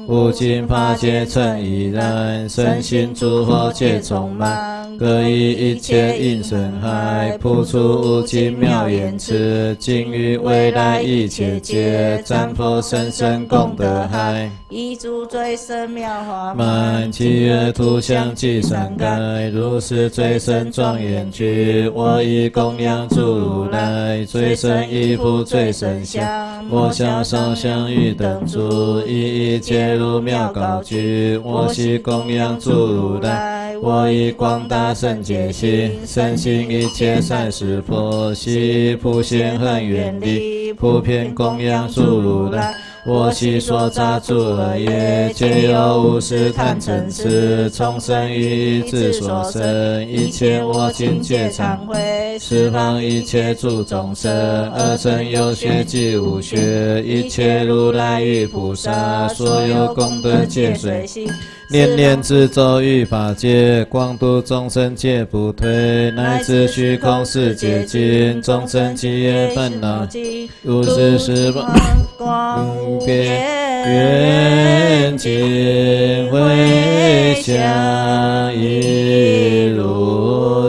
无尽法界称已然，身心诸佛皆充满，各以一切应身海，普出无尽妙言辞，今于未来一切劫，瞻佛深深功德海， 以诸最深妙法满其乐图像即善盖，如是最深庄严具，我以供养诸如来，最深依附最深相，我相上相欲等诸，一一皆如妙高居，我悉供养诸如来，我以广大圣解心，深信一切善事佛，悉普贤恒愿力，普遍供养诸如来。我悉所造诸恶业，皆由无始贪嗔痴，从生于自所生，一切我今皆忏悔，十方一切诸众生，二乘有学及无学，一切如来与菩萨，所有功德皆随行，念念自咒于法界，广度众生皆不退，乃至虚空世界尽，众生积业烦恼尽，如是十方光遍愿尽回向，亦如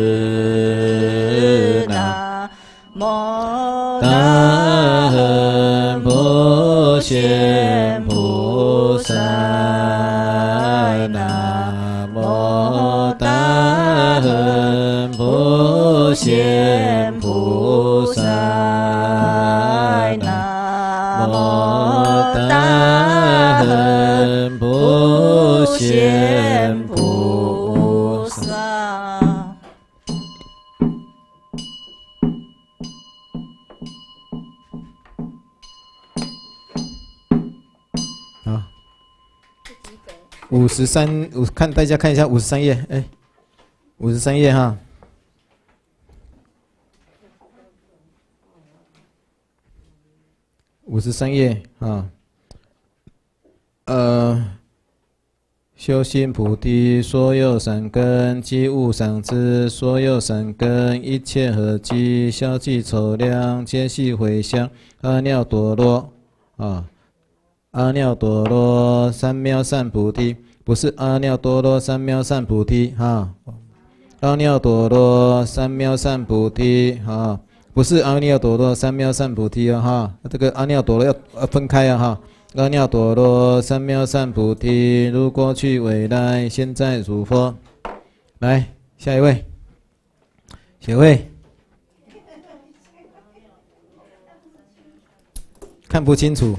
是。南无大恒普贤菩萨，南无大恒普贤菩萨，南无大恒普贤菩萨。好，五十三，我看大家看一下五十三页，哎，五十三页哈。五十三页啊，呃，修心菩提，所有善根及无上智，所有善根一切合集，消极筹量，皆系回向阿耨多罗啊，阿耨多罗三藐三菩提，不是阿耨多罗三藐三菩提哈，阿耨多罗三藐三菩提哈。不是阿耨多罗三藐三菩提啊哈，这个阿耨多罗要呃分开啊哈。阿耨多罗三藐三菩提，如过去未来现在如佛。来，下一位，学会看不清楚。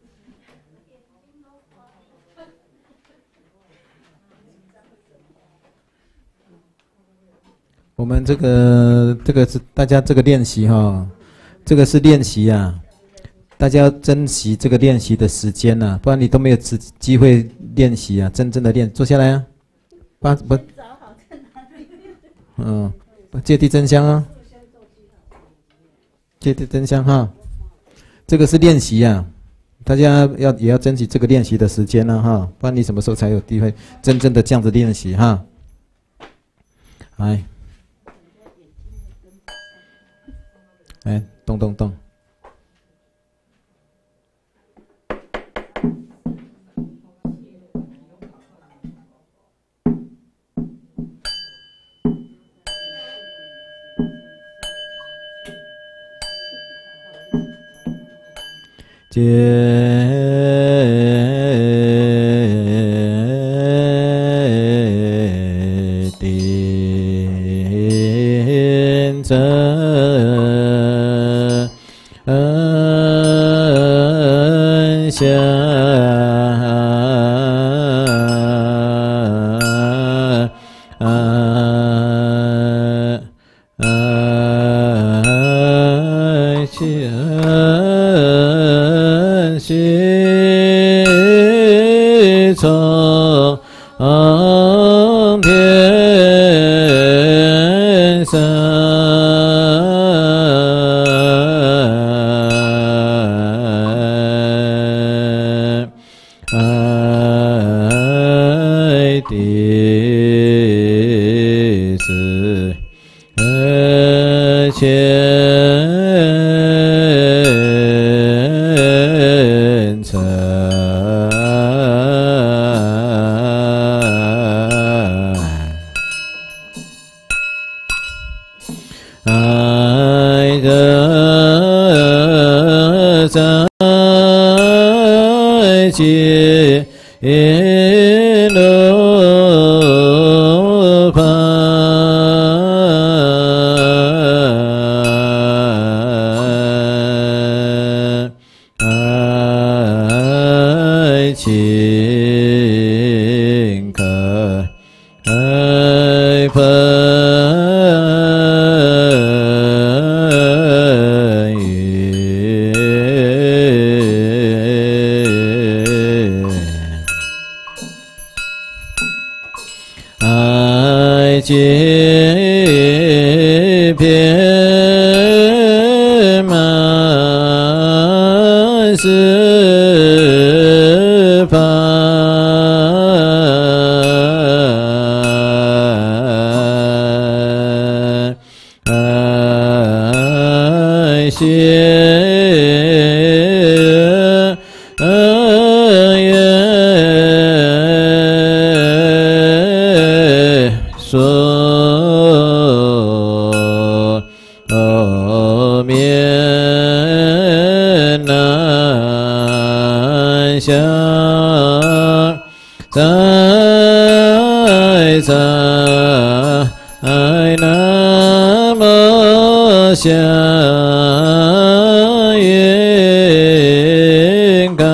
我们这个这个是大家这个练习哈，这个是练习啊，大家要珍惜这个练习的时间呐、啊，不然你都没有机机会练习啊，真正的练，坐下来啊，把不，嗯，戒谛真香啊，戒谛真香哈，这个是练习啊，大家要也要珍惜这个练习的时间呢、啊、哈，不然你什么时候才有机会真正的这样子练习哈？来。哎，动动动！戒定真相，心从天上。前尘吉鲁帕爱情可爱朋爱情遍满四方，爱心所面难想，在在那么相应感。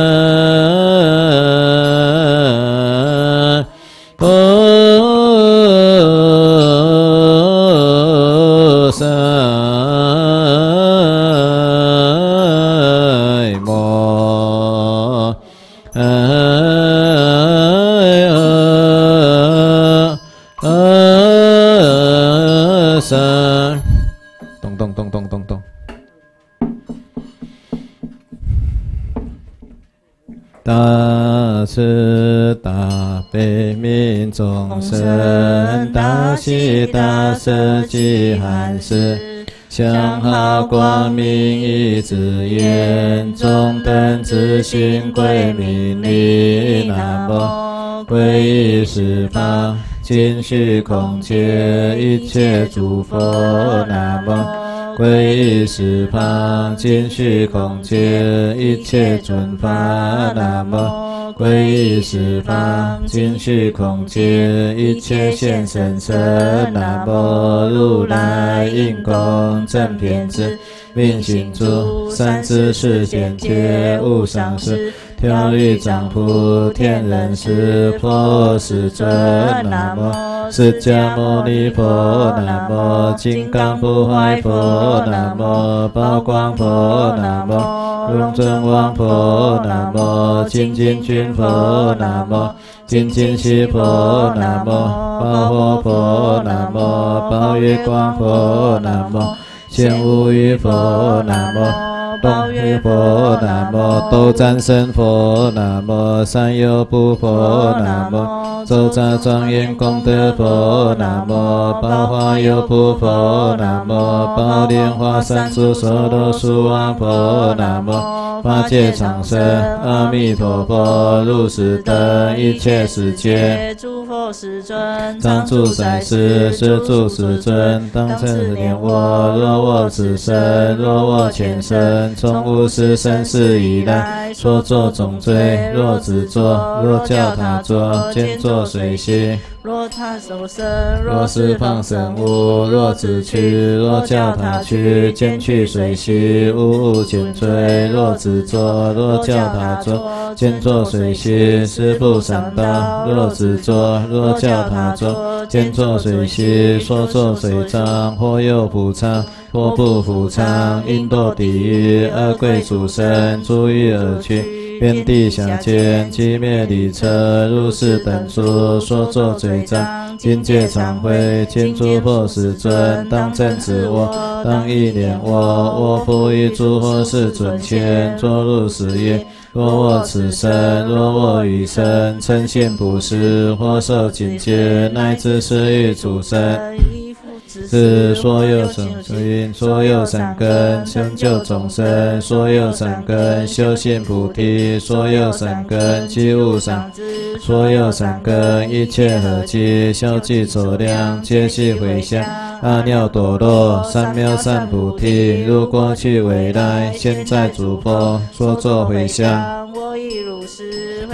咚咚咚咚咚咚。大慈大悲悯众生，大喜大舍济含施，相好光明一字言，众等自信归命礼。南无皈依十方尽虚空界一切诸佛。南无皈依十方尽虚空界一切尊法。南无皈依十方尽虚空界一切现身身。南无如来应供正遍知明行足三知世间皆无上士，调御丈夫天人师佛世尊。南无释迦牟尼佛。南无金刚不坏佛。南无宝光佛。南无龙尊王佛。南无精进君佛。南无精进系佛。南无宝火佛。南无宝月光佛。南无显无余佛。南无东岳佛。南无斗战胜佛。南无三有部佛。南无周匝庄严功德佛。南无宝华有部佛。南无宝莲华三足所罗树王佛。南无法界常生阿弥陀佛。如是等一切世界诸佛世尊， 常住在世，是诸世尊，当成念我。若我此生，若我前生，从无始生死以来所作种罪，若只作，若教他作，见作随行。 若他受生， 若是放生物，若只取，若教他取，见去随行，无物见罪。若只作，若教他作，见作随行，是不善道。若只作，若教他作，见作随行，所作罪障，或有补偿，或不补偿。应堕地狱，恶鬼畜生，诸欲而去，遍地下见，寂灭离车，如是等处所作罪障，今皆忏悔。见诸佛世尊，当正知我，当忆念我。我复于诸佛世尊前，作如是言：若我此生，若我余生，诚信布施，或受尽戒，乃至是于诸生，是所有生因，所有善根，成就众生；所有善根，修行菩提；所有善根，积无上智；所有善根，一切合集，消集周量，皆悉回向阿耨多罗三藐三菩提。如过去未来，现在诸佛所作回向， 我亦如是。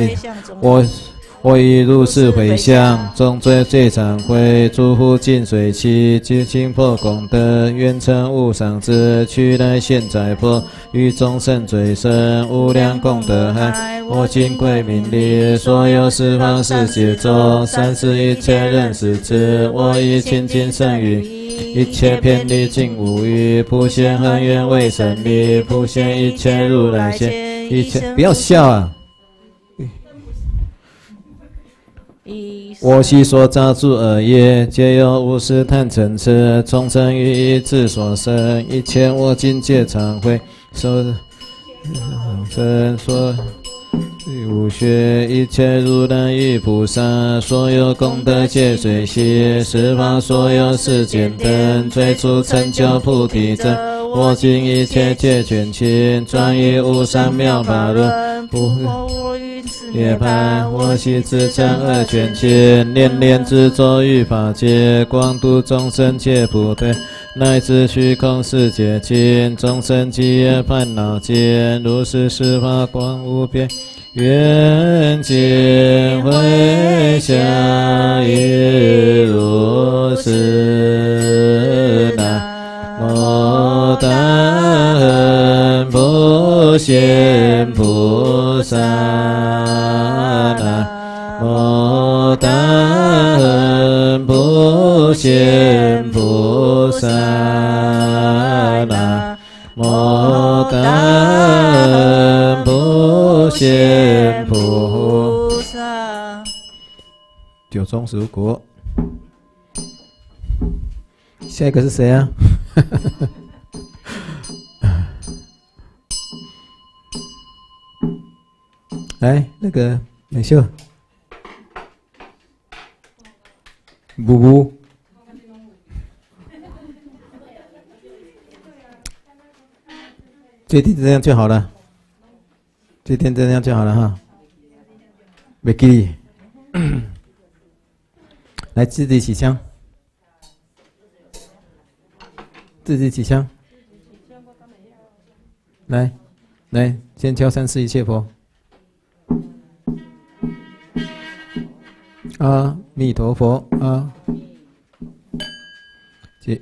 回向众我我以如是回向，众罪罪忏悔，诸护净水器，尽清破功德，愿成无上智，去来现在破，于众生最深无量功德海。我今归命礼，所有十方世界中，三世一切人世之，我以清净身语，一切偏离尽无余，普贤恒愿为神力，普贤一切如来现，一切不要笑啊！我昔所造诸恶业，皆由无始贪嗔痴，众生于意之所生，一切我今皆忏悔，受生所无学，一切如来与菩萨，所有功德皆随喜，十方所有世间等，最初成就菩提真。我今一切皆全尽，转于无上妙法轮，不涅槃，我昔自成二全尽，念念执着于法界，广度众生皆不退，乃至虚空世界尽，众生极业烦恼尽，如是十法光无边，愿尽回向于如是南无大恩普贤菩萨，南无大恩普贤菩萨，南无大恩普贤菩萨。九中十国，下一个是谁啊？来，那个美秀，布布，最低这样就好了，最低这样就好了哈。别记，来自己起枪，自己起枪，来，来，先敲三世一切佛。阿弥陀佛啊！接。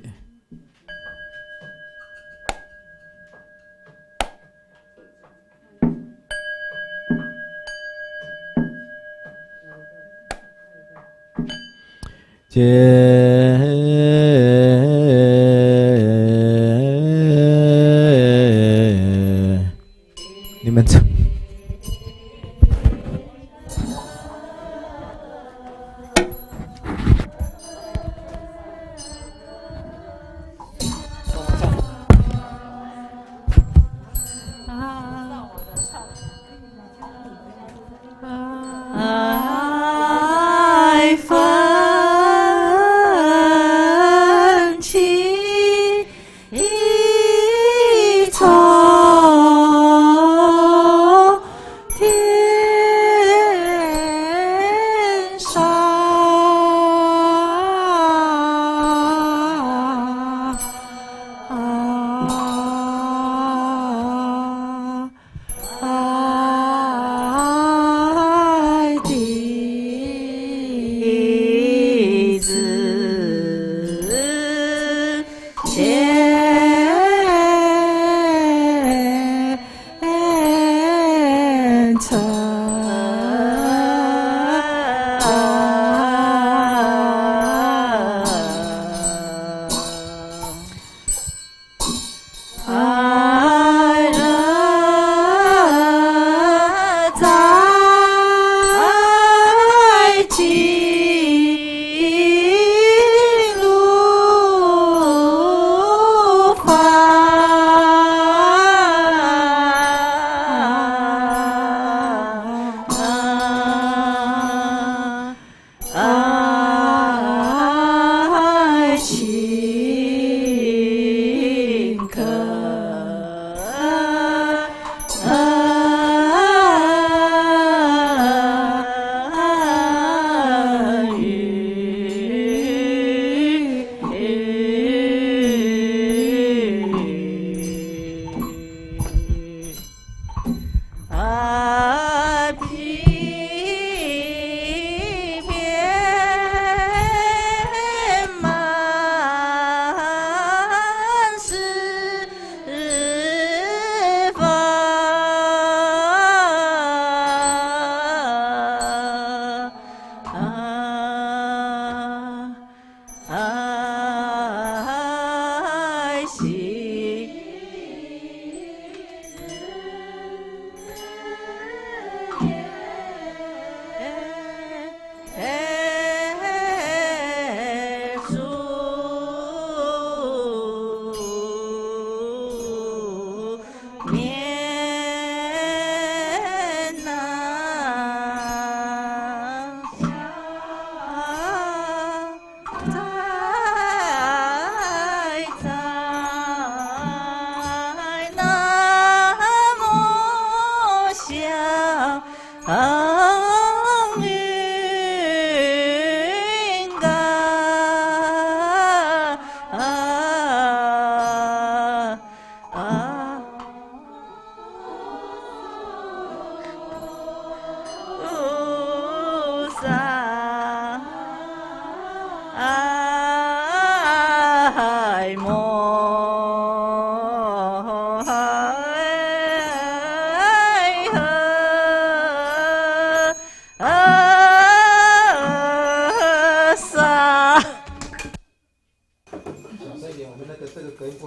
接。你们这。 I find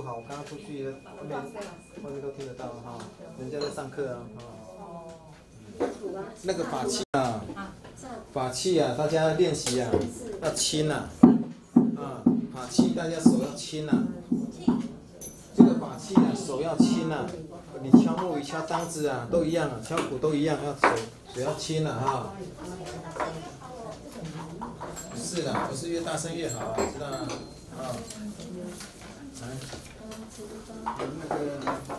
好，我刚刚出去外面外面都听得到哈，人家在上课啊哈。那个法器啊，法器啊，大家练习啊，要轻啊，啊，法器大家手要轻啊，这个法器啊，手要轻啊，你敲木鱼、敲当子啊，都一样啊，敲鼓都一样，要手手要轻啊哈。不是啦，不是越大声越好啊，知道吗？啊，来，那个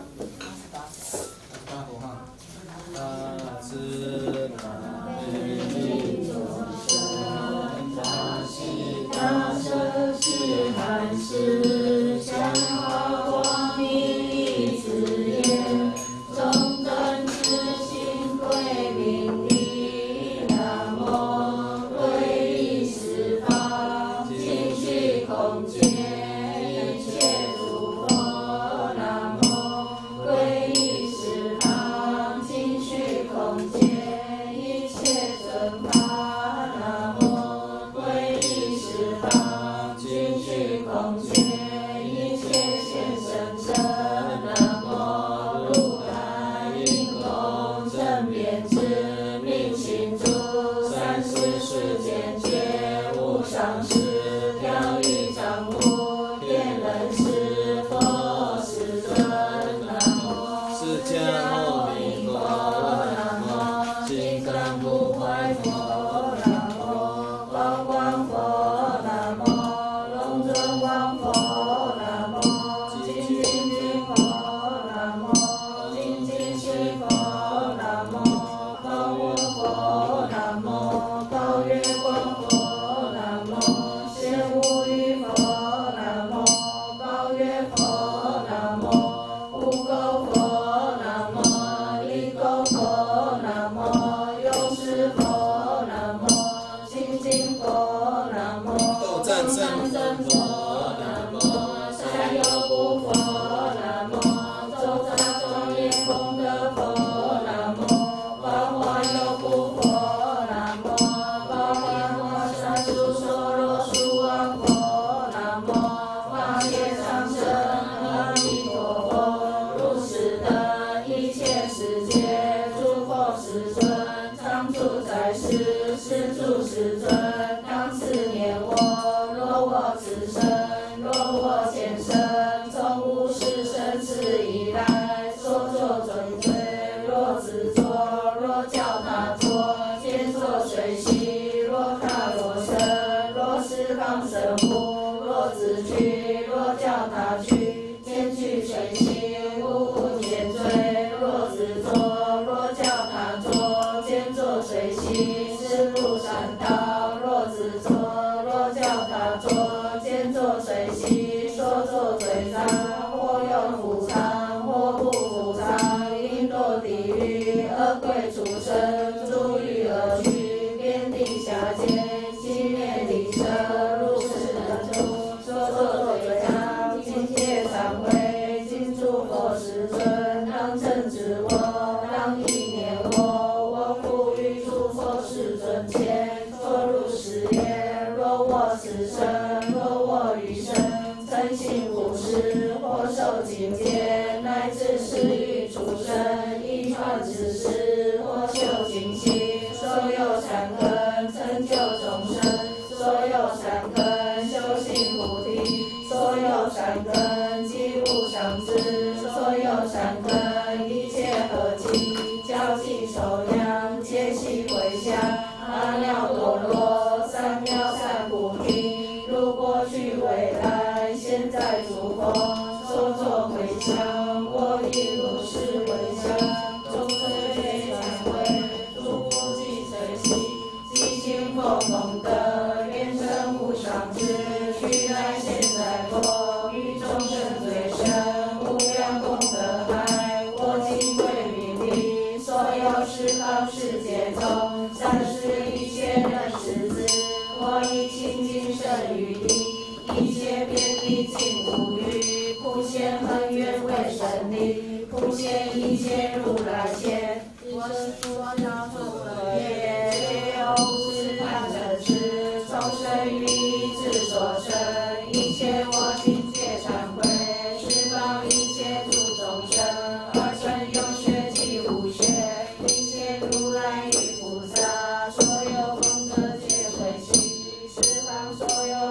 八火哈，大智大悲众生，大喜大舍是汉时，香花光明一字言，中等之心归命地，南无归依十方，尽虚空间一切诸佛，南无归依十方，尽虚空间一切正法，南无归依十方，尽虚空间一切现生者，南无如来应供正遍知明行诸三世世间皆无上师，调御丈夫天人师佛世尊，南无释迦牟尼佛，南无金刚不坏佛，南无宝光佛，南无龙尊光佛，南无金金金佛，南无金金西佛，南无宝我佛，南无宝月光佛，南无显无余佛，南无宝月佛，南无无垢佛，南无离垢佛，南无有识佛，南无清净佛，南无斗战胜佛，南无善有部佛，南无周匝庄严功德佛，南无宝华有部佛，南无宝华华山树梭罗树王佛，南无法界长生阿弥陀佛，如是等一切世界诸佛世尊，常住在世，世住世尊，当此念我，若我此生，若我前生，从无始生死以来，所作罪罪，若自作，若教他作，见作随喜，若他若生，若是方生故，若自去，若教他去，见去随喜，无不见罪，若自作，若教他作，见作随喜，是入善道，若自作，若教他作，见作随喜，所作罪障，或有覆藏，或不覆藏，应堕地狱，恶鬼畜生，诸欲恶趣，遍地下界，悉灭离舍，如是等处，所作罪障，尽皆忏悔，尽诸佛世尊，当正知我，当意念我，我复于诸佛世尊前，作如是言：若我此生，若我余生，诚信布施，或受经戒，乃至施于诸生，一传之事，或修精行，所有善根成就众生，所有善根修行菩提，所有善根积无上智，所有善根一切合集，交集受量，皆悉回向阿耨多罗三藐三菩提，如过去未来现在诸佛所作回向，我亦如是回向，众生皆忏悔，诸佛即随喜，即心佛功德，愿成无上智，去来现在佛，于众生最深，无量功德海，我今归命地，所有十方世界中，三世一切人世子，我以清净身语意，一切遍地尽无余，普贤恒愿为神力，普贤一切如来前，我是佛教众德业，皆有无始大成事，从生于一智所生，一切我今皆忏悔，是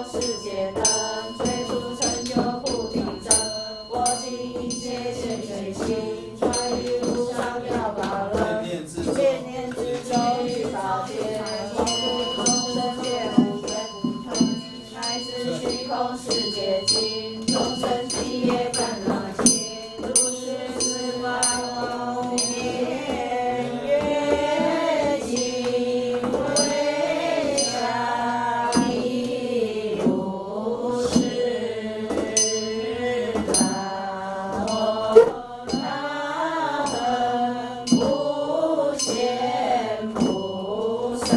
世界灯，最初成就菩提真。我今一切现随心，穿于路上妙宝轮，念念之中遇宝剑，空不空生界无对不同，乃至虚空世界尽，众生寂业烦恼尽，如是四万光年月尽，回向亦如是。南无大恨普贤菩萨，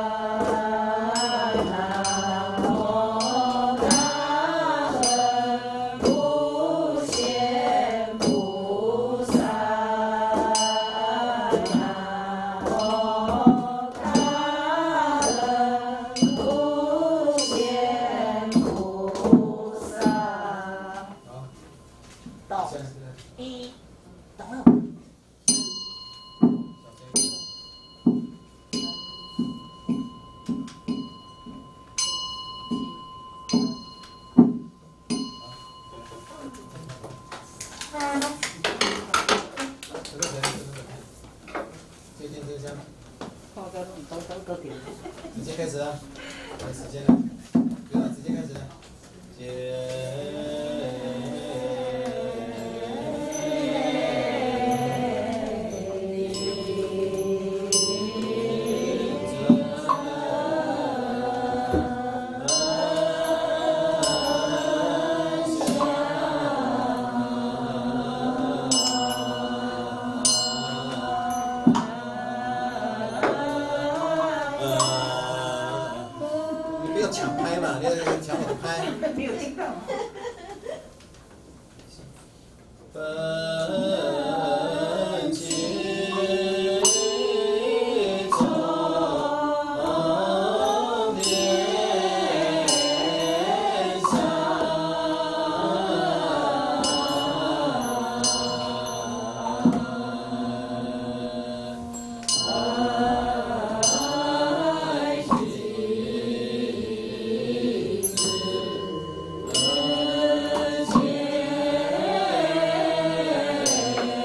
南无大恨普贤菩萨，南无大恨普贤菩萨。到一，到了。 接近真香， 放在都都都点。 直接开始啊！没时间了，对啊，直接开始。你不要抢拍嘛，你要抢我的拍。 没有听到。 本经中天下。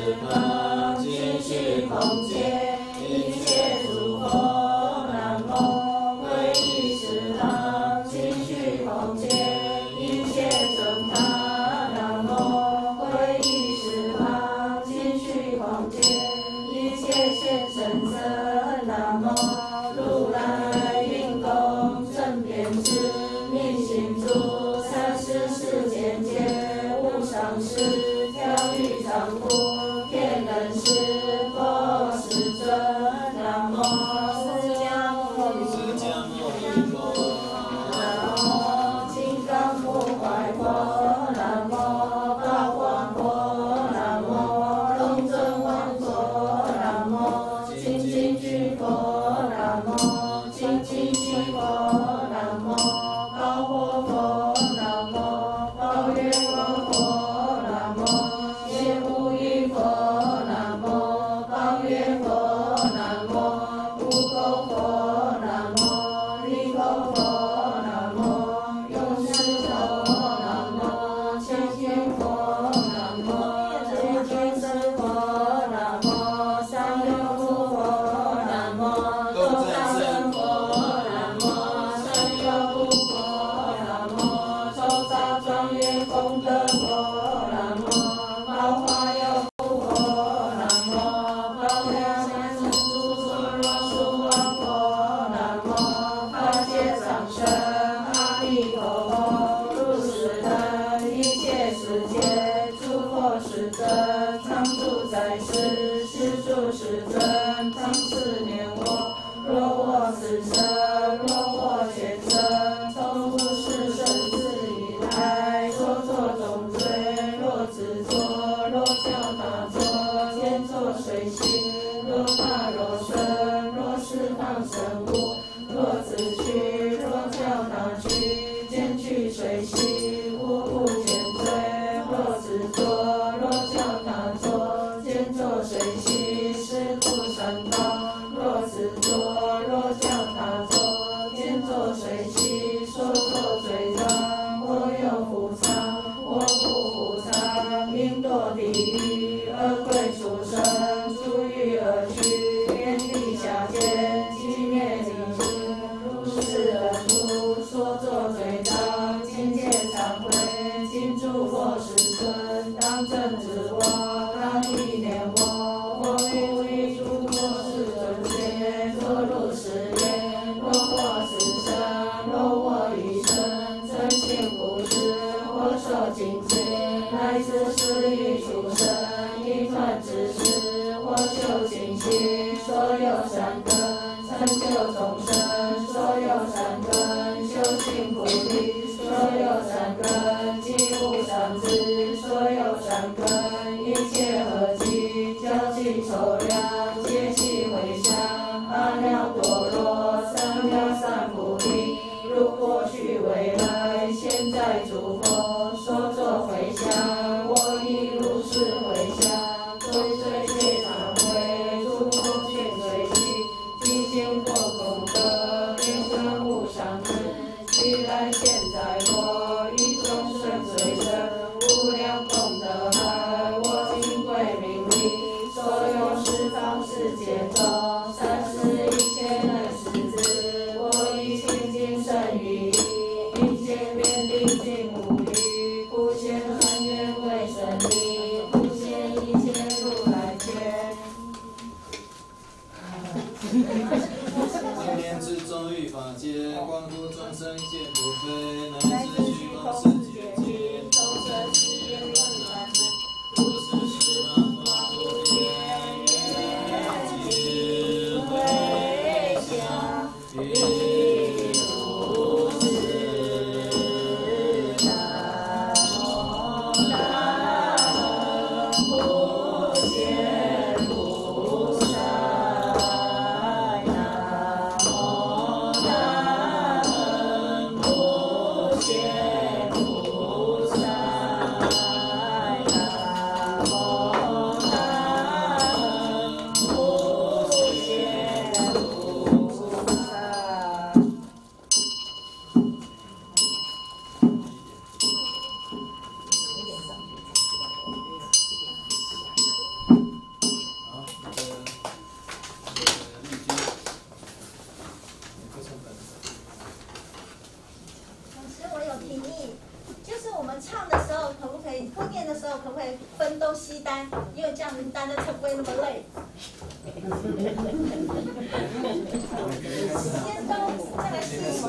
十方尽虚空界一切诸佛，南无皈依十方尽虚空界一切正法，南无皈依十方尽虚空界一切现身者，南无如来应供正遍知明行住三世世间界无上师调御常护天人师佛世尊，南无释迦牟尼佛，南无金刚不坏佛，南无宝光佛，南无龙尊王佛，南无精进具佛，南无精进具佛，南无宝火佛，南无宝月光佛，南无谢无依佛，南无宝月佛，南无无垢佛，南无离垢佛，南无永世佛，南无千千佛，南无千千世佛，南无三六诸佛，南无多战胜佛，南无三六部佛，南无周匝庄严功德佛，南无宝华有部佛，南无宝量三身诸所罗树王佛，南无法界藏身阿弥陀佛，如是等一切世界诸佛世尊，常住在世，世住世尊，常思念我。若我此生，若我前生，从无始生死以来，所作种罪，若自作，若教他作，见作随行，若法若身，若是放生物，若自去，若教他去，见去随行，无故见罪，若自作，若教他作，见作随行，是故三宝，若自作，若教他作，见作随行，所作罪障，我有护藏，我不护藏，应堕地狱，恶鬼畜生，出狱而去，遍地下界，寂灭离世，如是等处所作罪障，今见忏悔，今诸佛世尊，当正知我，当意念我，我不与诸佛世尊见，若如是言，若我此生，若我余生，曾现故事，我受尽戒，乃至十余出生，一团之时，我修尽心，所有善根，成就众生，所有善根，修行菩提，所有善根，即无上智，所有善根，一切合集，交集筹量，皆悉回向，阿耨多罗三藐三菩提，如过去未来，现在诸佛所作回向，我亦如是回向，罪罪皆忏悔，诸佛见罪行，即现过功德，变成无上智，须来现在我，于众生随身，无量功德海，我今归命礼，所有十方世界中，三世一切能识之，我以清净身语意，一切遍礼尽无余，故现汉愿为神力，故现一切如来前。 今年之中欲法界，光度众生见不非，乃至虚空世界尽，众生悉愿闻法门，如是十方光无边，愿尽回向，亦如是。南无大德普贤菩萨。 有点上去。 上名单的才不会那么累。时间到，再来试一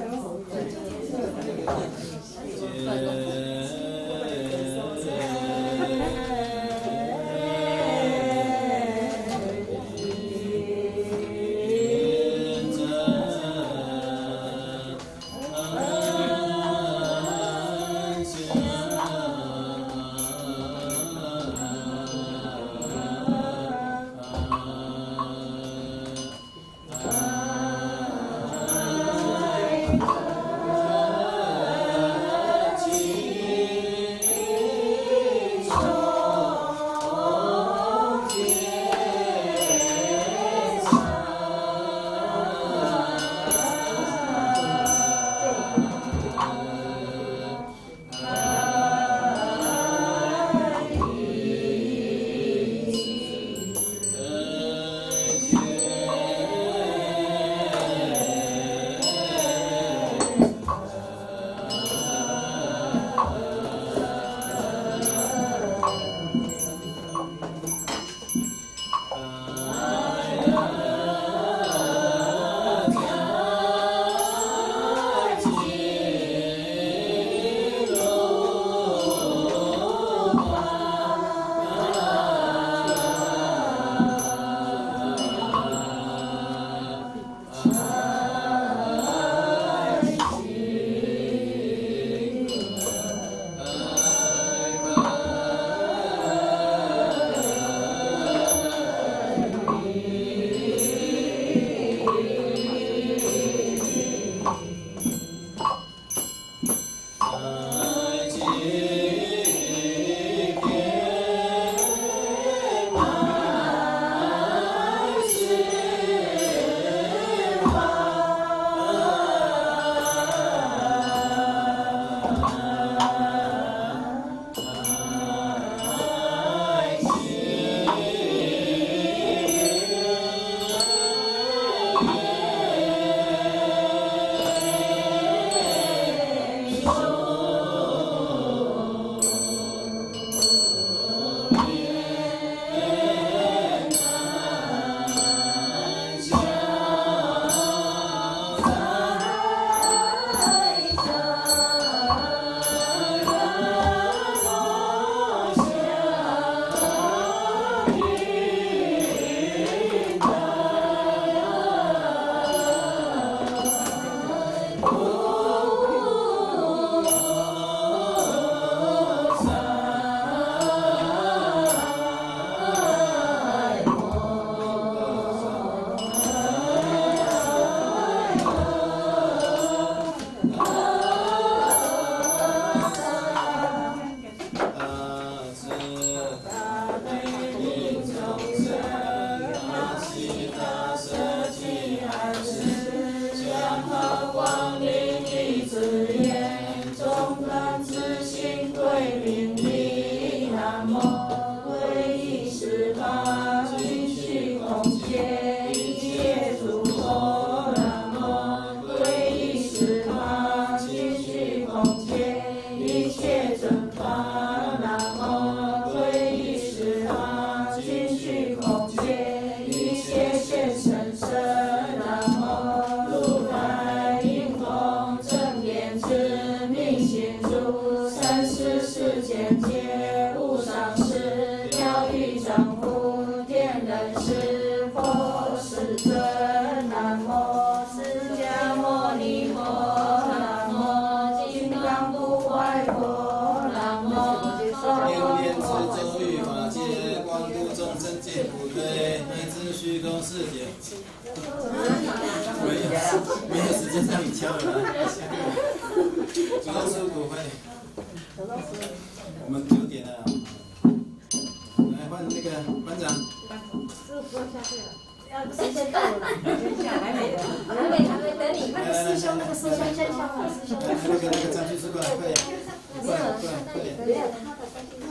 我们九点了，来换那个班长。师傅下去了，要时间到了，还没，还没，还没等你。那个师兄，那个师兄先上了，师兄。那个那个张居士过来，快点，过来，过来，快点。没有他的东西。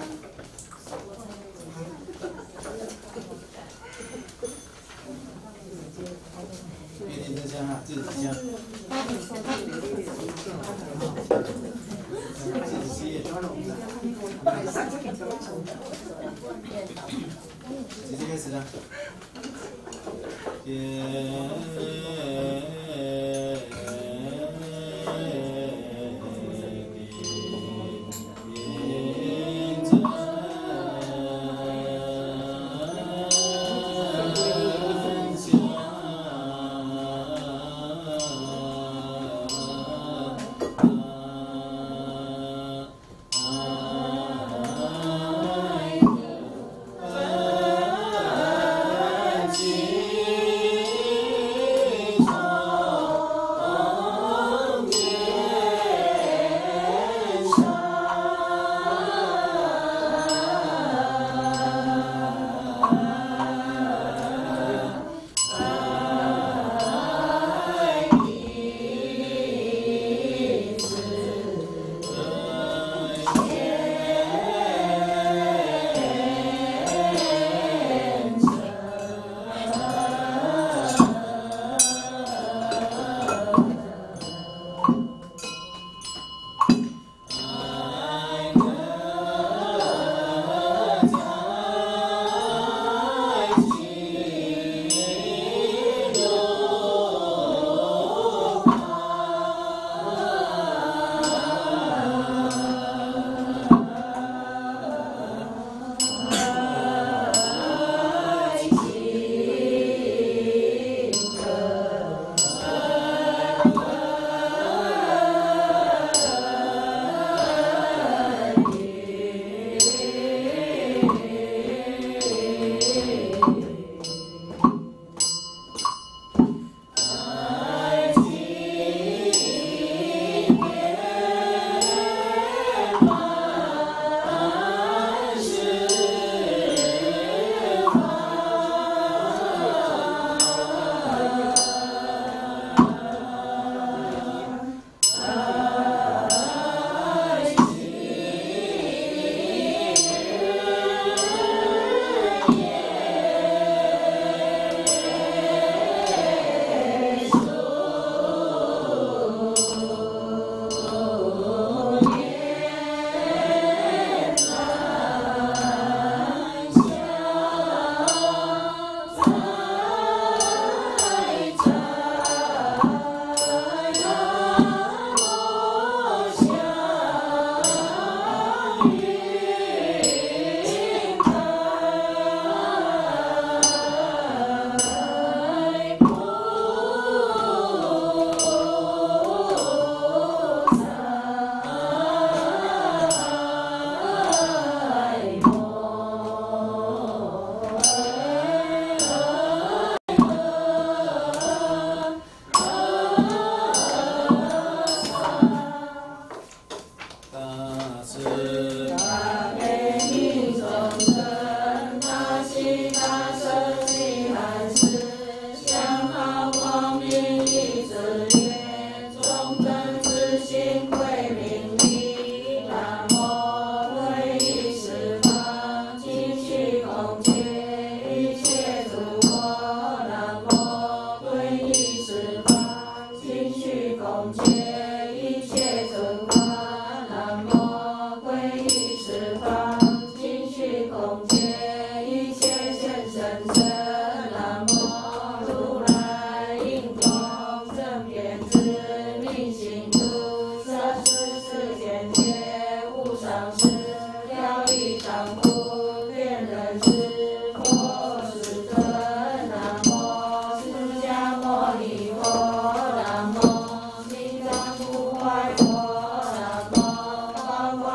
别点真香啊，自己香。自己吸。 开始了。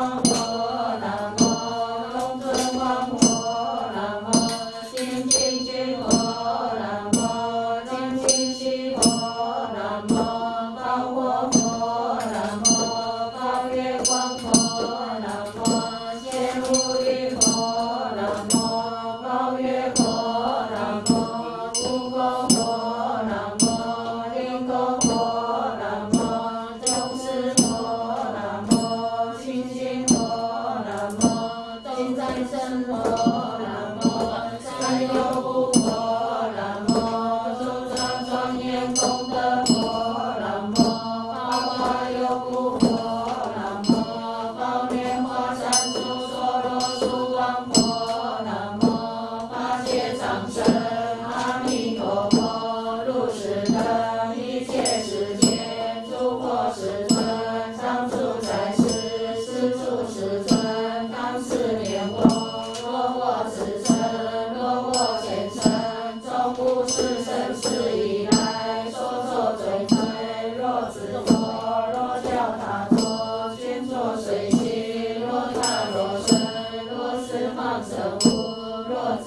清净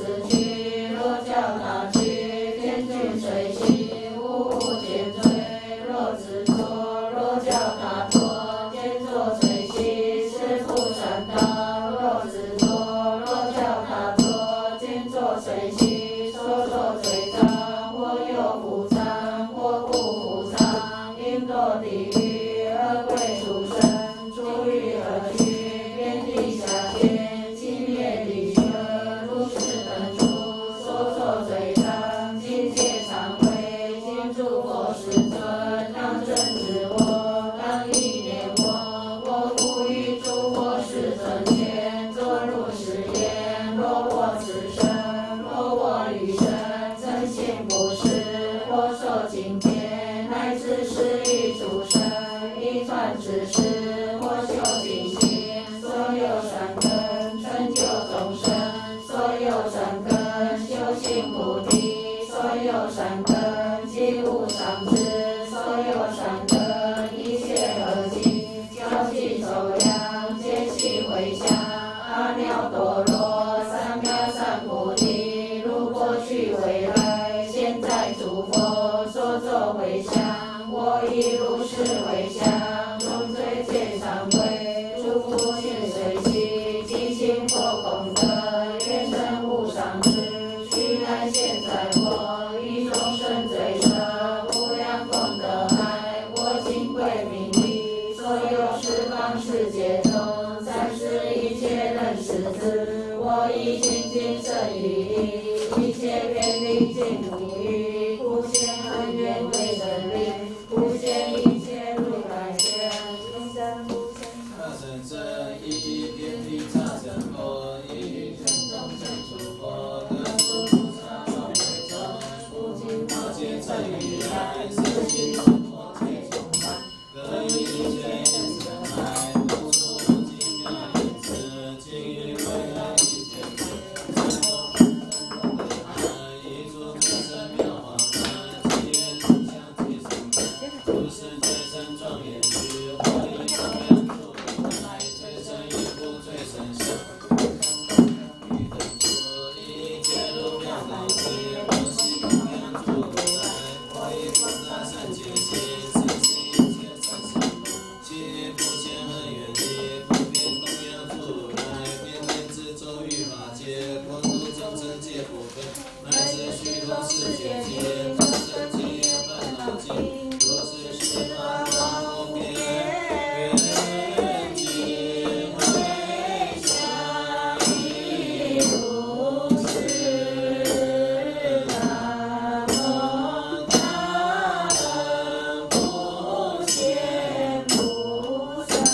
子居，若教他居，天君随行，无物见罪。若子作，若教他作，天作随行，是复善道。若子作，若教他作，天作随行，所作罪障，或有福障，或不福障，应堕地狱，恶鬼畜生，出于何居？遍地下界，尽灭地狱，如是等处，所作罪障，尽皆忏悔，今诸佛世尊，当真知我，当意念我，我复于诸佛世尊前，作如是言：若我此生，若我余生，诚信布施，或受经典，乃至十于诸生，一传之事，或修精行，所有善根成就众生，所有善根修行菩提，所有善根即无上智，所有善根一切合集，交集受量，皆悉回向。阿耨多罗三藐三菩提，如过去未来，现在诸佛所作回向，我亦如是回向，众罪皆忏悔，诸福尽随喜，积清佛功德，愿生无上智，须来现在我，以众生罪舍，无量功德海，我今归命礼，所有十方世界中，三世一切人世子，我以清净身语意，一切遍礼尽无余，不现恩怨为真理，不现一切如来现，众生不生。 大神真一遍地大神佛，一真中真诸佛，各处菩萨双倍中，不尽道皆参与来，世间诸佛皆充满，各以一切人生来，不出无尽妙言辞，今日归来一切罪，三宝三宝对岸，一诸众生妙法门，祈愿众相皆上门，如是最胜庄严具，或以光亮助如来，最胜一步最胜相。与等处一切如妙道体，或悉光亮助如来，或以菩萨善解心，实行一切善行，其不现恒远力，不变供养助如来，遍遍自周于法界，广度众生皆不分，乃至虚空世界间，众生皆烦恼尽，如是十法光无边，愿尽回向一如是。南无大德普贤菩萨，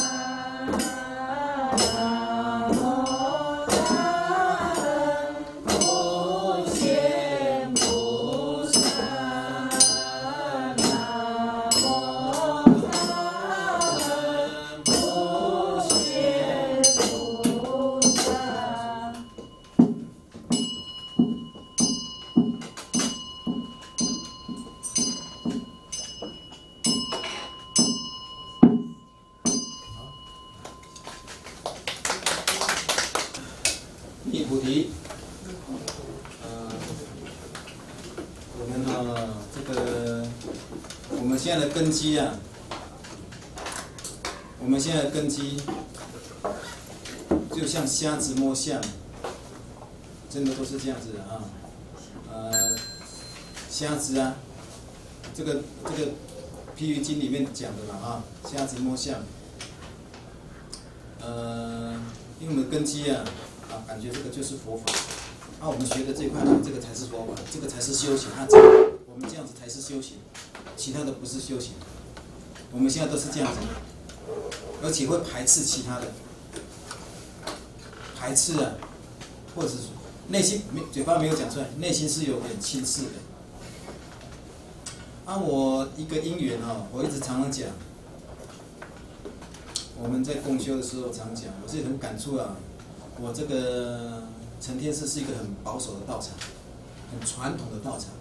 南无大德普贤菩萨，南无大德普贤菩萨。 密菩提，呃，我们呢，这个我们现在的根基啊，我们现在的根基就像瞎子摸象，真的都是这样子的啊。呃，瞎子啊，这个这个譬喻经里面讲的嘛啊，瞎子摸象。呃，因为我们的根基啊。啊，感觉这个就是佛法，啊，我们学的这块呢，这个才是佛法，这个才是修行，啊，这个我们这样子才是修行，其他的不是修行。我们现在都是这样子，而且会排斥其他的，排斥啊，或者是内心没嘴巴没有讲出来，内心是有点轻视的。啊，我一个因缘哦，我一直常常讲，我们在共修的时候常讲，我是很感触啊。我这个承天寺是一个很保守的道场，很传统的道场。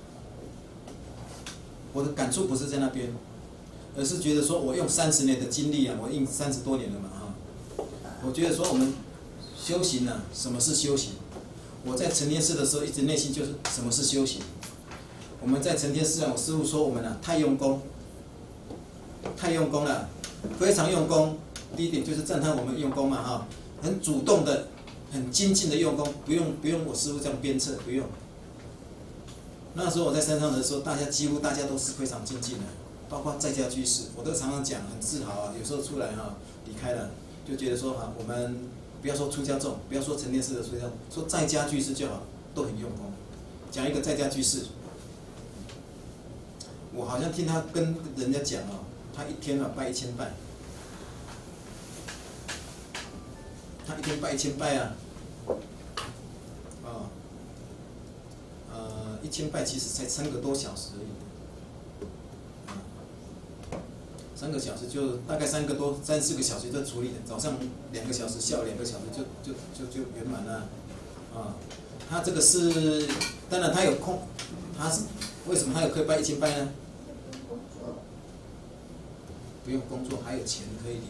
我的感触不是在那边，而是觉得说，我用三十年的经历啊，我用三十多年了嘛哈。我觉得说，我们修行啊，什么是修行？ 我在成天寺的时候，一直内心就是什么是修行。我们在成天寺啊，我师父说我们啊太用功，太用功了，非常用功。第一点就是赞叹我们用功嘛哈，很主动的、很精进的用功，不用不用我师父这样鞭策，不用。那时候我在山上的时候，大家几乎大家都是非常精进的，包括在家居士，我都常常讲很自豪啊。有时候出来哈离开了，就觉得说哈，我们不要说出家众，不要说成天寺的出家众，说在家居士就好，都很用功。讲一个在家居士，我好像听他跟人家讲哦，他一天啊拜一千拜，他一天拜一千拜啊，哦，呃，一千拜其实才三个多小时而已，啊，三个小时就大概三个多三四个小时就处理了，早上两个小时，下午两个小时就就就就圆满了，啊，他这个是，当然他有空，他是为什么他有可以拜一千拜呢？不用工作，还有钱可以领，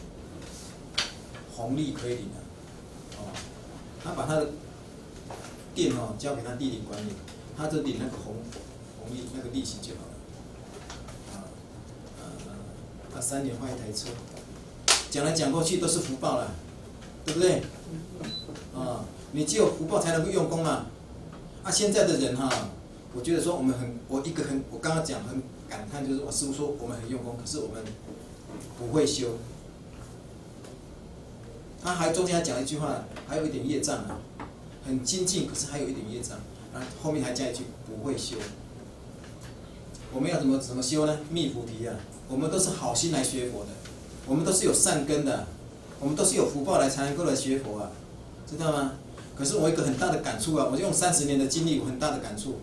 红利可以领的，哦，他把他的店哦交给他弟弟管理，他就领那个红红利那个利息就好了，啊，呃，他三年换一台车，讲来讲过去都是福报了，对不对？啊，你只有福报才能够用功嘛，啊，现在的人哈，我觉得说我们很，我一个很，我刚刚讲很感叹，就是我师父说我们很用功，可是我们不会修。他还中间还讲一句话，还有一点业障啊，很精进，可是还有一点业障。啊，后面还加一句不会修。我们要怎么怎么修呢？密菩提啊，我们都是好心来学佛的，我们都是有善根的，我们都是有福报来才能够来学佛啊，知道吗？可是我有一个很大的感触啊，我用三十年的经历，我很大的感触。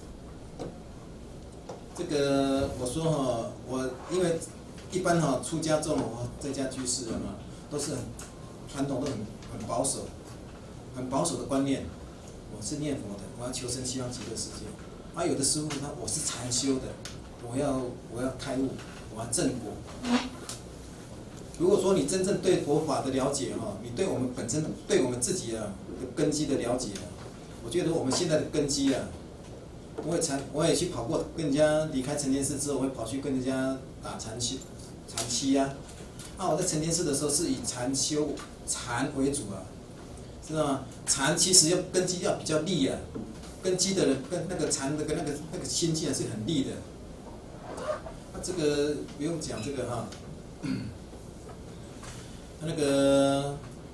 这个我说哈，我因为一般哈出家众哦，在家居士嘛，都是很传统，都很很保守，很保守的观念。我是念佛的，我要求生西方极乐世界。啊，有的师父他我是禅修的，我要我要开悟，我要正果。如果说你真正对佛法的了解哈，你对我们本身对我们自己啊的根基的了解啊，我觉得我们现在的根基啊。我也禅，我也去跑过，跟人家离开成天寺之后，我会跑去跟人家打禅七，禅七呀、啊。啊，我在成天寺的时候是以禅修禅为主啊，知道吗？禅其实要根基要比较利啊，根基的人跟那个禅的跟那个那个心境是很利的。那、啊、这个不用讲这个哈，那个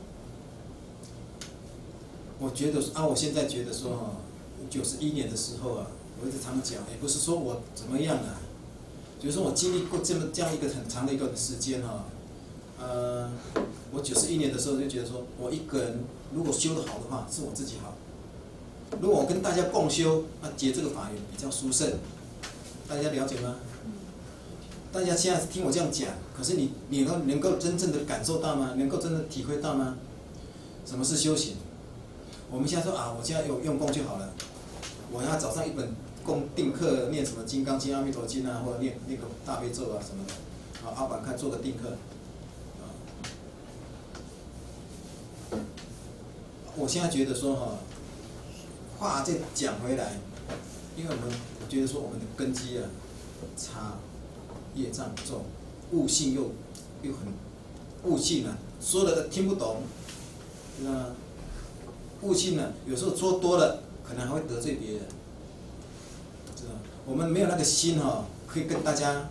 我觉得啊，我现在觉得说哈。九十一年的时候啊，我一直常讲，也不是说我怎么样啊，就是说我经历过这么这样一个很长的一个时间哈、啊，呃，我九十一年的时候就觉得说，我一个人如果修得好的话，是我自己好；如果我跟大家共修，那结这个法缘比较殊胜，大家了解吗？大家现在听我这样讲，可是你你能能够真正的感受到吗？能够真的体会到吗？什么是修行？我们现在说啊，我现在有用功就好了。我要找上一本供定课，念什么《金刚经》《阿弥陀经》啊，或者念那个大悲咒啊什么的，啊，阿板看做个定课，啊，我现在觉得说哈，话再讲回来，因为我们我觉得说我们的根基啊差，业障重，悟性又又很悟性啊，说了听不懂，知道吗？悟性呢，有时候说多了，可能还会得罪别人，知道吗？我们没有那个心哈、哦，可以跟大家，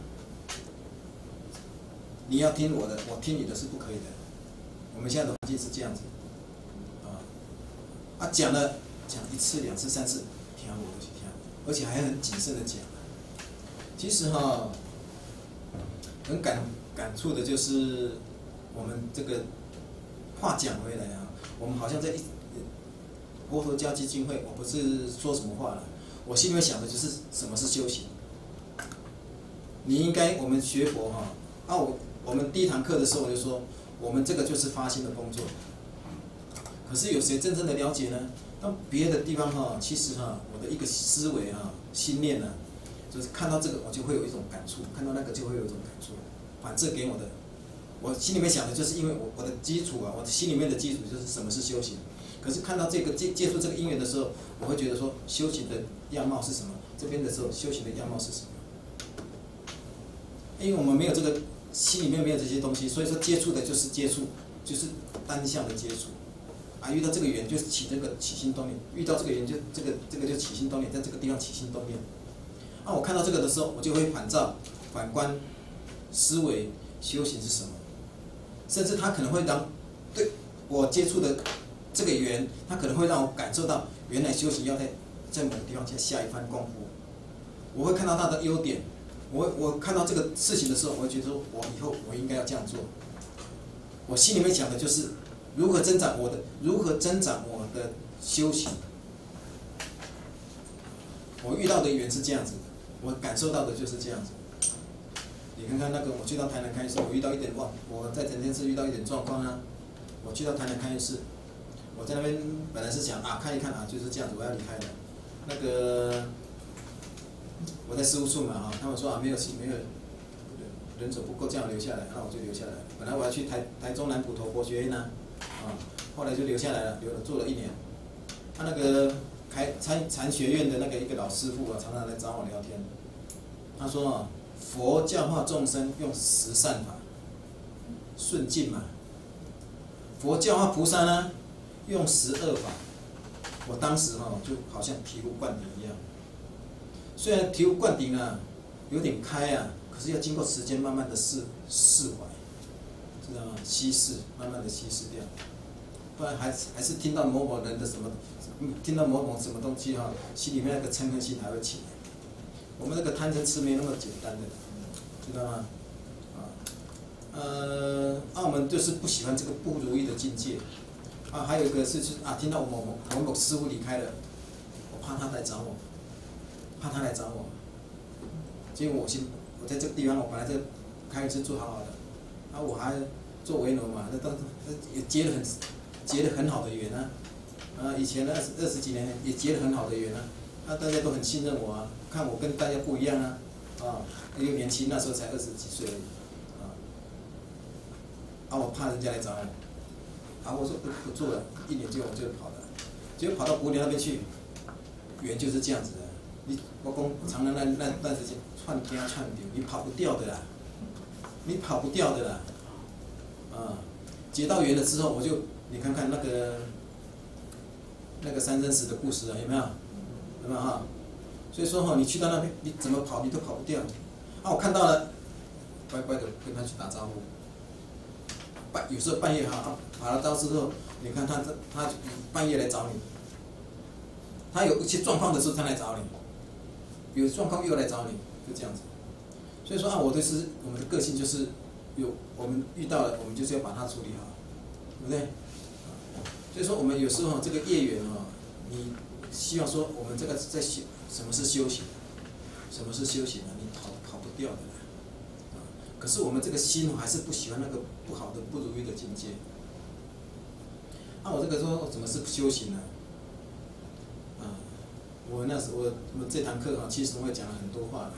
你要听我的，我听你的是不可以的。我们现在的环境是这样子，啊，啊讲了讲一次、两次、三次，听我都去听，而且还很谨慎的讲。其实哈、哦，很感感触的就是我们这个话讲回来啊，我们好像在一。佛陀教基金会，我不是说什么话了，我心里面想的就是什么是修行。你应该，我们学佛哈，啊我我们第一堂课的时候我就说，我们这个就是发心的工作。可是有谁真正的了解呢？那别的地方哈，其实哈，我的一个思维哈、心念呢，就是看到这个我就会有一种感触，看到那个就会有一种感触。反正给我的，我心里面想的就是因为我我的基础啊，我心里面的基础就是什么是修行。 可是看到这个接接触这个因缘的时候，我会觉得说修行的样貌是什么？这边的时候修行的样貌是什么？因为我们没有这个心里面没有这些东西，所以说接触的就是接触，就是单向的接触。啊，遇到这个缘就起这个起心动念，遇到这个缘就这个这个就起心动念，在这个地方起心动念。啊，我看到这个的时候，我就会反照、反观、思维修行是什么，甚至它可能会让对我接触的这个缘，它可能会让我感受到，原来修行要在在某个地方下下一番功夫。我会看到它的优点，我我看到这个事情的时候，我会觉得说，我以后我应该要这样做。我心里面想的就是如何增长我的，如何增长我的修行。我遇到的缘是这样子的，我感受到的就是这样子。你看看那个，我去到台南开示，我遇到一点哇，我在陈天寺遇到一点状况啊。我去到台南开示，我在那边本来是想啊看一看啊，就是这样子，我要离开了。那个我在事务处嘛啊，他们说啊没有没有人手不够，这样留下来，那我就留下来。本来我要去台台中南普陀佛学院呢，啊，后来就留下来了，留了做了一年。他、啊、那个开禅禅学院的那个一个老师傅啊，常常来找我聊天。他说啊，佛教化众生用十善法，顺境嘛。佛教化菩萨呢，用十二法。我当时哈、哦、就好像醍醐灌顶一样，虽然醍醐灌顶啊有点开啊，可是要经过时间慢慢的释释怀，知道吗？稀释，慢慢的稀释掉，不然还还是听到某某人的什么，听到某某什么东西哈、哦，心里面那个嗔恨心还会起来。我们那个贪嗔痴没那么简单的，知道吗？啊，呃，澳门就是不喜欢这个不如意的境界。啊，还有一个是是啊，听到某某某某师傅离开了，我怕他来找我，怕他来找我。结果我心，我在这个地方，我本来这开始做好好的，啊，我还做维农嘛，那当也结了很结了很好的缘啊，啊，以前二十二十几年也结了很好的缘啊，啊，大家都很信任我啊，看我跟大家不一样啊，啊，又年轻，那时候才二十几岁而已，啊，啊，我怕人家来找我。啊，我说不不做了，一年就我就跑了，结果跑到国联那边去，缘就是这样子的。你我讲长南那那那时间串天串地，你跑不掉的啦，你跑不掉的啦，啊，结到缘了之后，我就你看看那个那个三生石的故事啊，有没有？有没有哈？所以说哈，你去到那边，你怎么跑你都跑不掉。啊，我看到了，乖乖的跟他去打招呼。半有时候半夜哈，跑了到之后，你看他他半夜来找你，他有一些状况的时候他来找你，有状况又来找你，就这样子。所以说啊，我就是我们的个性就是有我们遇到了，我们就是要把它处理好，对不对？所以说我们有时候这个业缘哈，你希望说我们这个在修什么是修行，什么是修行啊？你跑跑不掉的。可是我们这个心还是不喜欢那个不好的、不如意的境界。那、啊、我这个说怎么是修行呢？啊，我那时我我们这堂课啊，其实我也讲了很多话了。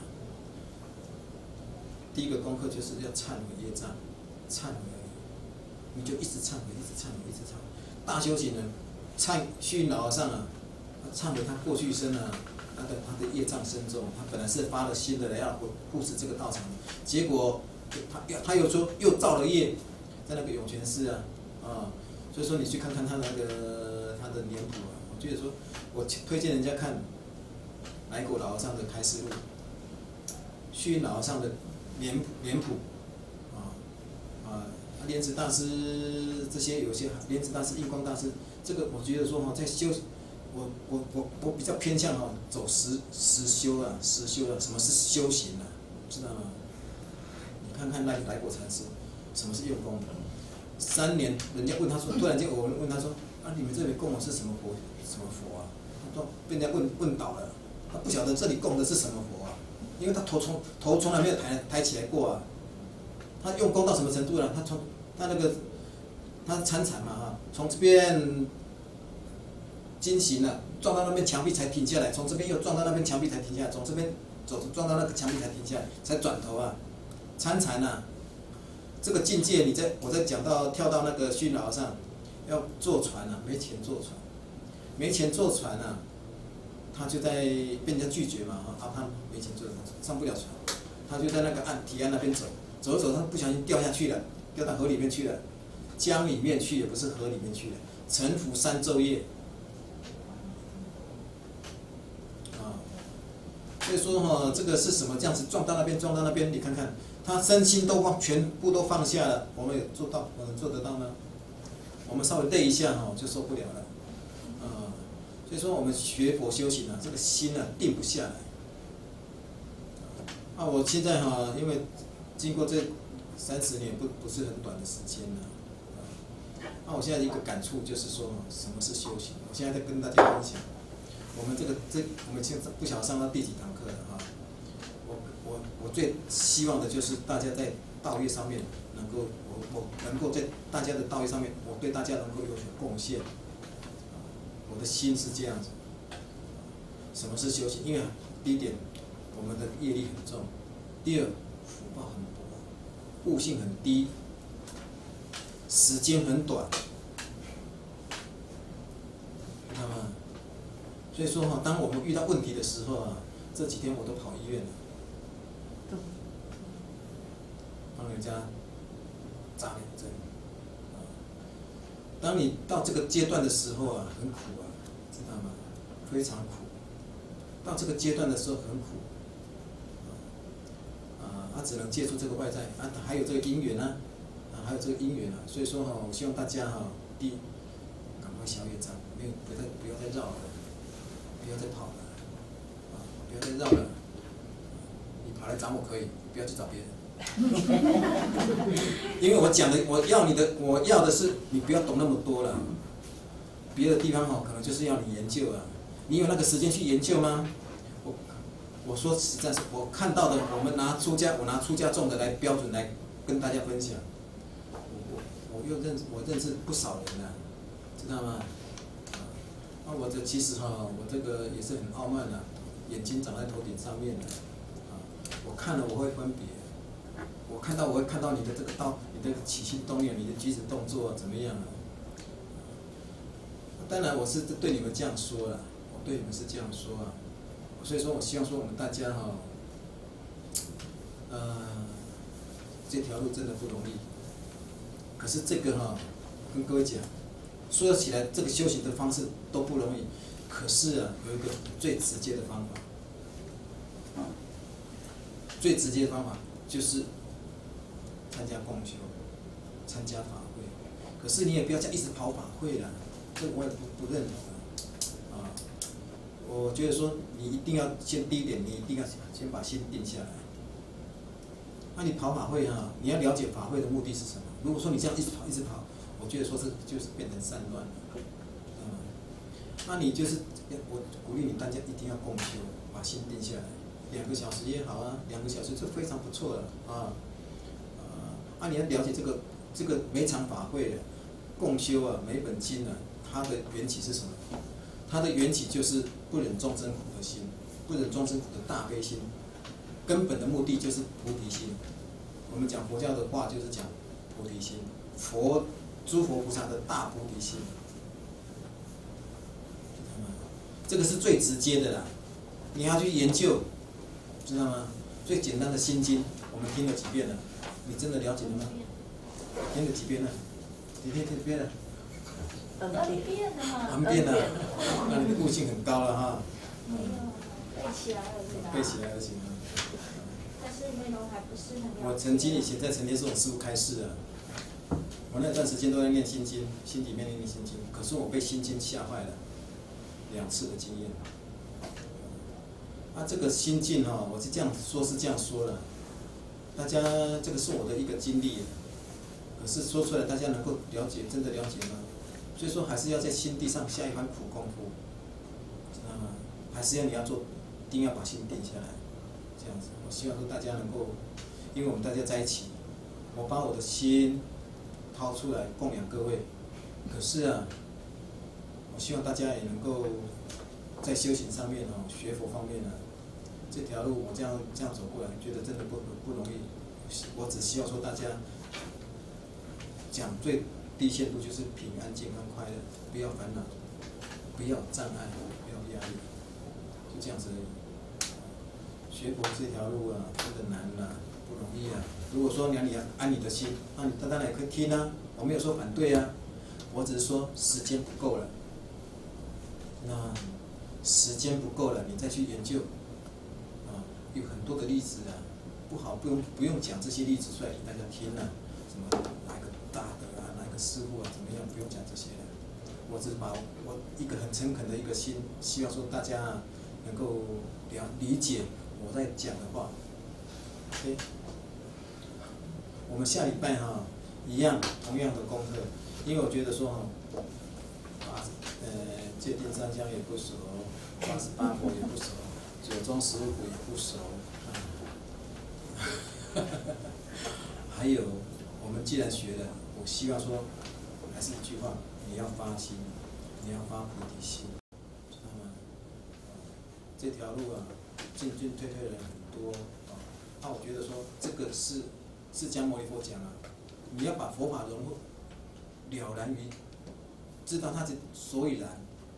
第一个功课就是要忏悔业障，忏悔，你就一直忏悔，一直忏悔，一直忏悔。大修行人，忏虚云老和尚啊，忏悔他过去生啊，他的他的业障深重，他本来是发了心的来要护持这个道场，结果。他他又说又造了业，在那个涌泉寺啊，啊，所以说你去看看他那个他的脸谱啊，我觉得说，我推荐人家看来果老和尚的开示录，虚云老和尚的脸脸谱，啊啊，莲池大师这些有些莲池大师、印光大师，这个我觉得说哈，在修，我我我我比较偏向哈走实实修啊，实修啊，什么是修行啊，知道吗？看看那个来果禅师，什么是用功？三年，人家问他说，突然间我问他说，啊，你们这里供的是什么佛？什么佛啊？他说被人家问问倒了，他不晓得这里供的是什么佛啊，因为他头从头从来没有抬抬起来过啊。他用功到什么程度呢？他从他那个他参禅嘛哈，从这边经行了，撞到那边墙壁才停下来，从这边又撞到那边墙壁才停下来，从这边走撞到那个墙壁才停下来，才转头啊。参禅啊，这个境界，你在我在讲到跳到那个虚云老和尚， 要坐船啊，没钱坐船，没钱坐船啊，他就在被人家拒绝嘛，啊，他没钱坐船，上不了船，他就在那个岸堤岸那边走，走走，他不小心掉下去了，掉到河里面去了，江里面去也不是河里面去了，沉浮三昼夜。所以说哈，这个是什么？这样子撞到那边，撞到那边，你看看，他身心都放，全部都放下了。我们有做到，我们做得到吗？我们稍微累一下哈，就受不了了。啊，所以说我们学佛修行啊，这个心啊定不下来。啊，我现在哈，因为经过这三十年不不是很短的时间了。啊，我现在一个感触就是说，什么是修行？我现在在跟大家分享。我们这个这我们现在不晓得上到第几堂课了哈，我我我最希望的就是大家在道业上面能够我我能够在大家的道业上面，我对大家能够有所贡献，我的心是这样子。什么是修行？因为第一点，我们的业力很重；第二，福报很薄，悟性很低，时间很短，知道吗？所以说哈，当我们遇到问题的时候啊，这几天我都跑医院了，帮人家扎两针。当你到这个阶段的时候啊，很苦啊，知道吗？非常苦。到这个阶段的时候很苦，啊，他只能借助这个外在啊，还有这个因缘啊，啊，还有这个因缘啊。所以说哈，我希望大家哈，第一，赶快消业障，没有不再不要再绕了。不要再跑了，啊！不要再绕了。你跑来找我可以，不要去找别人。因为我讲的，我要你的，我要的是你不要懂那么多了。别的地方哈，可能就是要你研究啊。你有那个时间去研究吗？我我说实在是，我看到的，我们拿出家，我拿出家众的来标准来跟大家分享。我我我又认我认识不少人啊，知道吗？啊，我这其实哈，我这个也是很傲慢的，眼睛长在头顶上面的，啊，我看了我会分别，我看到我会看到你的这个道，你的起心动念，你的举止动作怎么样啊？当然我是对你们这样说了，我对你们是这样说啊，所以说我希望说我们大家哈，呃，这条路真的不容易，可是这个哈，跟各位讲。说起来，这个修行的方式都不容易，可是啊，有一个最直接的方法，最直接的方法就是参加共修，参加法会。可是你也不要再一直跑法会了，这我也不不认同了。啊，我觉得说你一定要先第一点，你一定要先把心定下来。那你跑法会啊，你要了解法会的目的是什么？如果说你这样一直跑，一直跑。我觉得说是就是变成散乱了，嗯，那你就是我鼓励你大家一定要共修，把心定下来，两个小时也好啊，两个小时就非常不错了啊，啊，啊你要了解这个这个每场法会的共修啊，每本经啊，它的缘起是什么？它的缘起就是不忍众生苦的心，不忍众生苦的大悲心，根本的目的就是菩提心。我们讲佛教的话就是讲菩提心，佛。诸佛菩萨的大菩提心，这个是最直接的啦。你要去研究，知道吗？最简单的心经，我们听了几遍了，你真的了解了吗？听了几遍了？你听几遍了？ N遍了嘛 ？N遍了，那你的悟性很高了哈。 没有，背起来而已啦。 背起来而已啊。 但是内容还不是很了解。 我曾经以前在成天是我师父开示啊。我那段时间都在念心经，心里面念心经，可是我被心经吓坏了，两次的经验。啊，这个心境哈、哦，我是这样说，是这样说了，大家这个是我的一个经历，可是说出来大家能够了解，真的了解吗？所以说还是要在心地上下一番苦功夫，知道吗？还是要你要做，一定要把心定下来，这样子。我希望说大家能够，因为我们大家在一起，我把我的心掏出来供养各位。可是啊，我希望大家也能够在修行上面哦，学佛方面呢、啊，这条路我这样这样走过来，觉得真的不不容易。我只希望说大家讲最低限度就是平安、健康、快乐，不要烦恼，不要障碍，不要压力，就这样子而已。学佛这条路啊，真的难啊，不容易啊。如果说你你安你的心，那你当然也可以听啊，我没有说反对啊，我只是说时间不够了。那时间不够了，你再去研究啊，有很多的例子啊，不好不用不用讲这些例子出来给大家听啊，什么哪个大的啊，哪个师傅啊怎么样，不用讲这些了。我只是把我一个很诚恳的一个心，希望说大家能够了理解我在讲的话。OK， 我们下礼拜哈、啊、一样同样的功课，因为我觉得说哈、啊，呃戒定三江也不熟，八十八佛也不熟，九宗十五也不熟，啊、还有我们既然学了，我希望说还是一句话，你要发心，你要发菩提心，知道吗？这条路啊，进进退退的人很多啊。那我觉得说这个是释迦牟尼佛讲啊，你要把佛法融入了然于，知道它的所以然。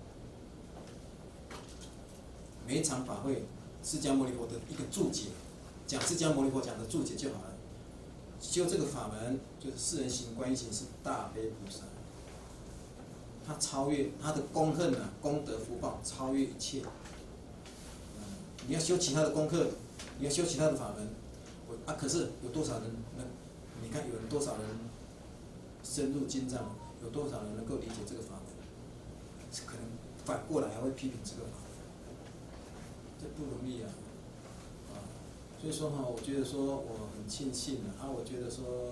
每一场法会，释迦牟尼佛的一个注解，讲释迦牟尼佛讲的注解就好了。修这个法门，就是四人行、观音行是大悲菩萨，他超越他的功恨啊，功德福报超越一切。嗯，你要修其他的功课，你要修其他的法门，我啊，可是有多少人能？你看有人多少人深入经藏，有多少人能够理解这个法门？可能反过来还会批评这个法门。这不容易啊，啊，所以说哈，我觉得说我很庆幸啊，啊，我觉得说，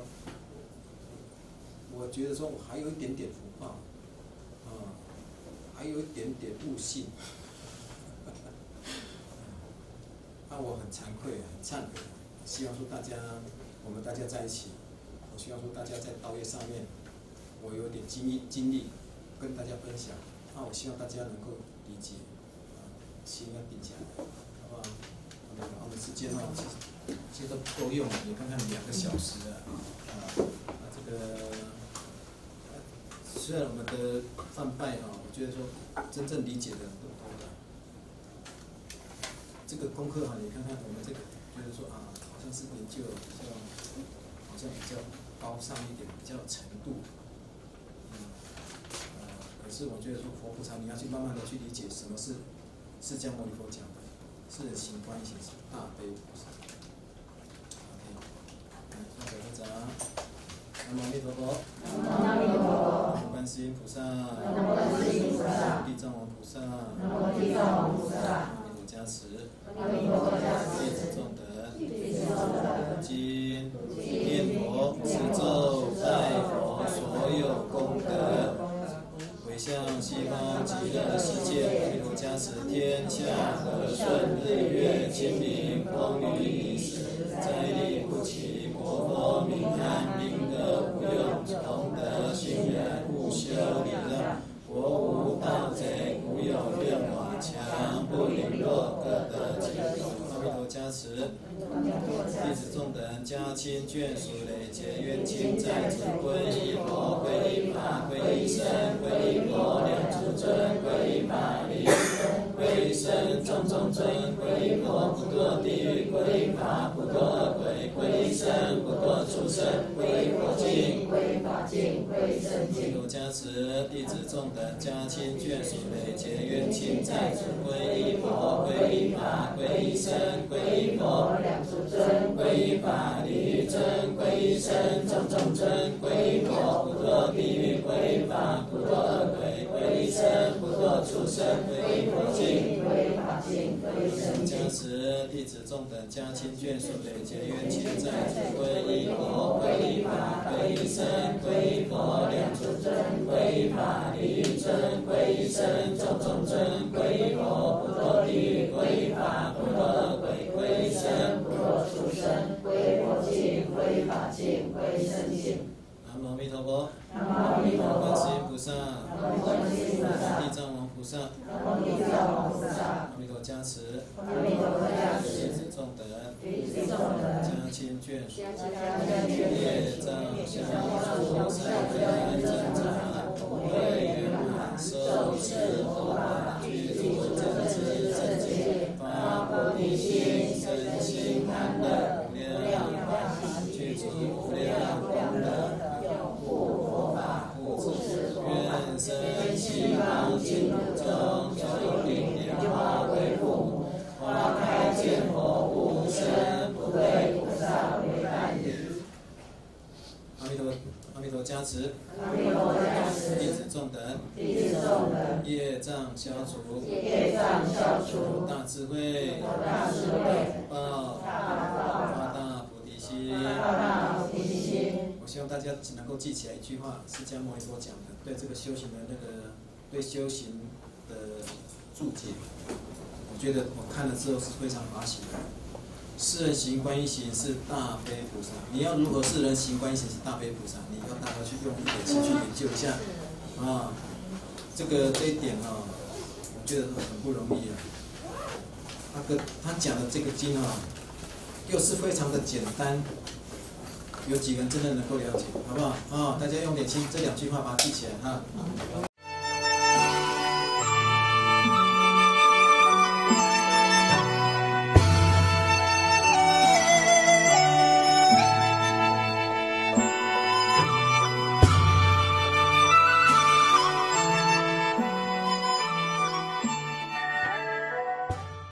我觉得说我还有一点点福报，啊，还有一点点悟性，啊，我很惭愧啊，很忏悔，希望说大家，我们大家在一起，我希望说大家在道业上面，我有点经历经历，跟大家分享，啊，我希望大家能够理解。心要定下来，好不好？我们时间哦，其实都不够用，你看看两个小时了，啊，啊这个，虽然我们的泛拜哈，我觉得说真正理解的人不多的。这个功课哈，你看看我们这个，就是说啊，好像是研究比较，好像比较高尚一点，比较有程度。嗯，呃，可是我觉得说佛菩萨，你要去慢慢的去理解什么是。释迦牟尼佛讲的，是行观行是大悲菩萨。OK， 来，下个合掌。南无阿弥陀佛。 南无阿弥陀佛。 南无观世音菩萨。 南无观世音菩萨。 地藏王菩萨。 南无地藏王菩萨。 阿弥陀加持。 阿弥陀加持。 弟子众等。 弟子众等。 今念佛持咒拜佛所有功德。回向西方极乐世界，阿弥陀加持天下和顺，日月清明，风雨一时，灾力不起，国佛民安，民德无用，功德行人不修礼让，国无盗贼，无有怨瓦墙，不凌弱，各得其功。阿弥陀加持。弟子众等家亲眷属累劫冤亲债主，皈依佛，皈依法，皈依僧，皈依佛两足尊，皈依法力尊，皈依僧众众尊，皈依佛不堕地狱，皈依法不堕恶鬼，皈依僧不堕畜生，皈依佛经，皈依法经，皈依僧经。阿弥陀加持，弟子众等家亲眷属累劫冤亲债主，皈依佛，皈依法，皈依僧，皈依佛两足尊，皈依法力尊，皈依僧众众尊，皈依佛不堕地狱，皈依法不堕恶鬼，皈依僧不堕畜生，皈依佛经，皈依法经，皈依僧经。加持弟子众等家亲眷属累劫冤亲债主，皈依佛，皈依法，皈依僧，皈依佛两足尊，皈依法力尊，皈依僧众众尊，皈依佛不堕地狱，皈依法不堕恶鬼，皈依僧不堕畜生，皈依佛经，皈依法经，皈依僧经。南无阿弥陀佛。南无阿弥陀佛。观世音菩萨。南无观世音菩萨。地藏王菩萨。南无地藏王菩萨。阿弥陀加持。阿弥陀加持。 众等， 弟子众等， 家亲眷属， 家亲业障相属，善根增长，不会圆满，受持佛法，具足正知正见，发菩提心，身心安乐，无量欢喜，具足无量功德，拥护佛法，护持愿生西方净土中，九品莲花为父母，花开见佛无生，不对菩萨为伴侣。阿弥陀，阿弥陀加持， 阿弥陀加持， 弟子众等， 弟子众等， 业障消除， 业障消除， 大智慧， 大智慧， 报，发大菩提心， 发大菩提心。 我希望大家能够记起来一句话，释迦牟尼佛讲的，对这个修行的那个，对修行的注解，我觉得我看了之后是非常法喜的。世人行观音行是大悲菩萨，你要如何世人行观音行是大悲菩萨？你要大家去用一点心去研究一下啊，这个这一点啊，我觉得很不容易啊。他跟他讲的这个经啊，又是非常的简单，有几个人真的能够了解，好不好？啊，大家用点心，这两句话把它记起来哈。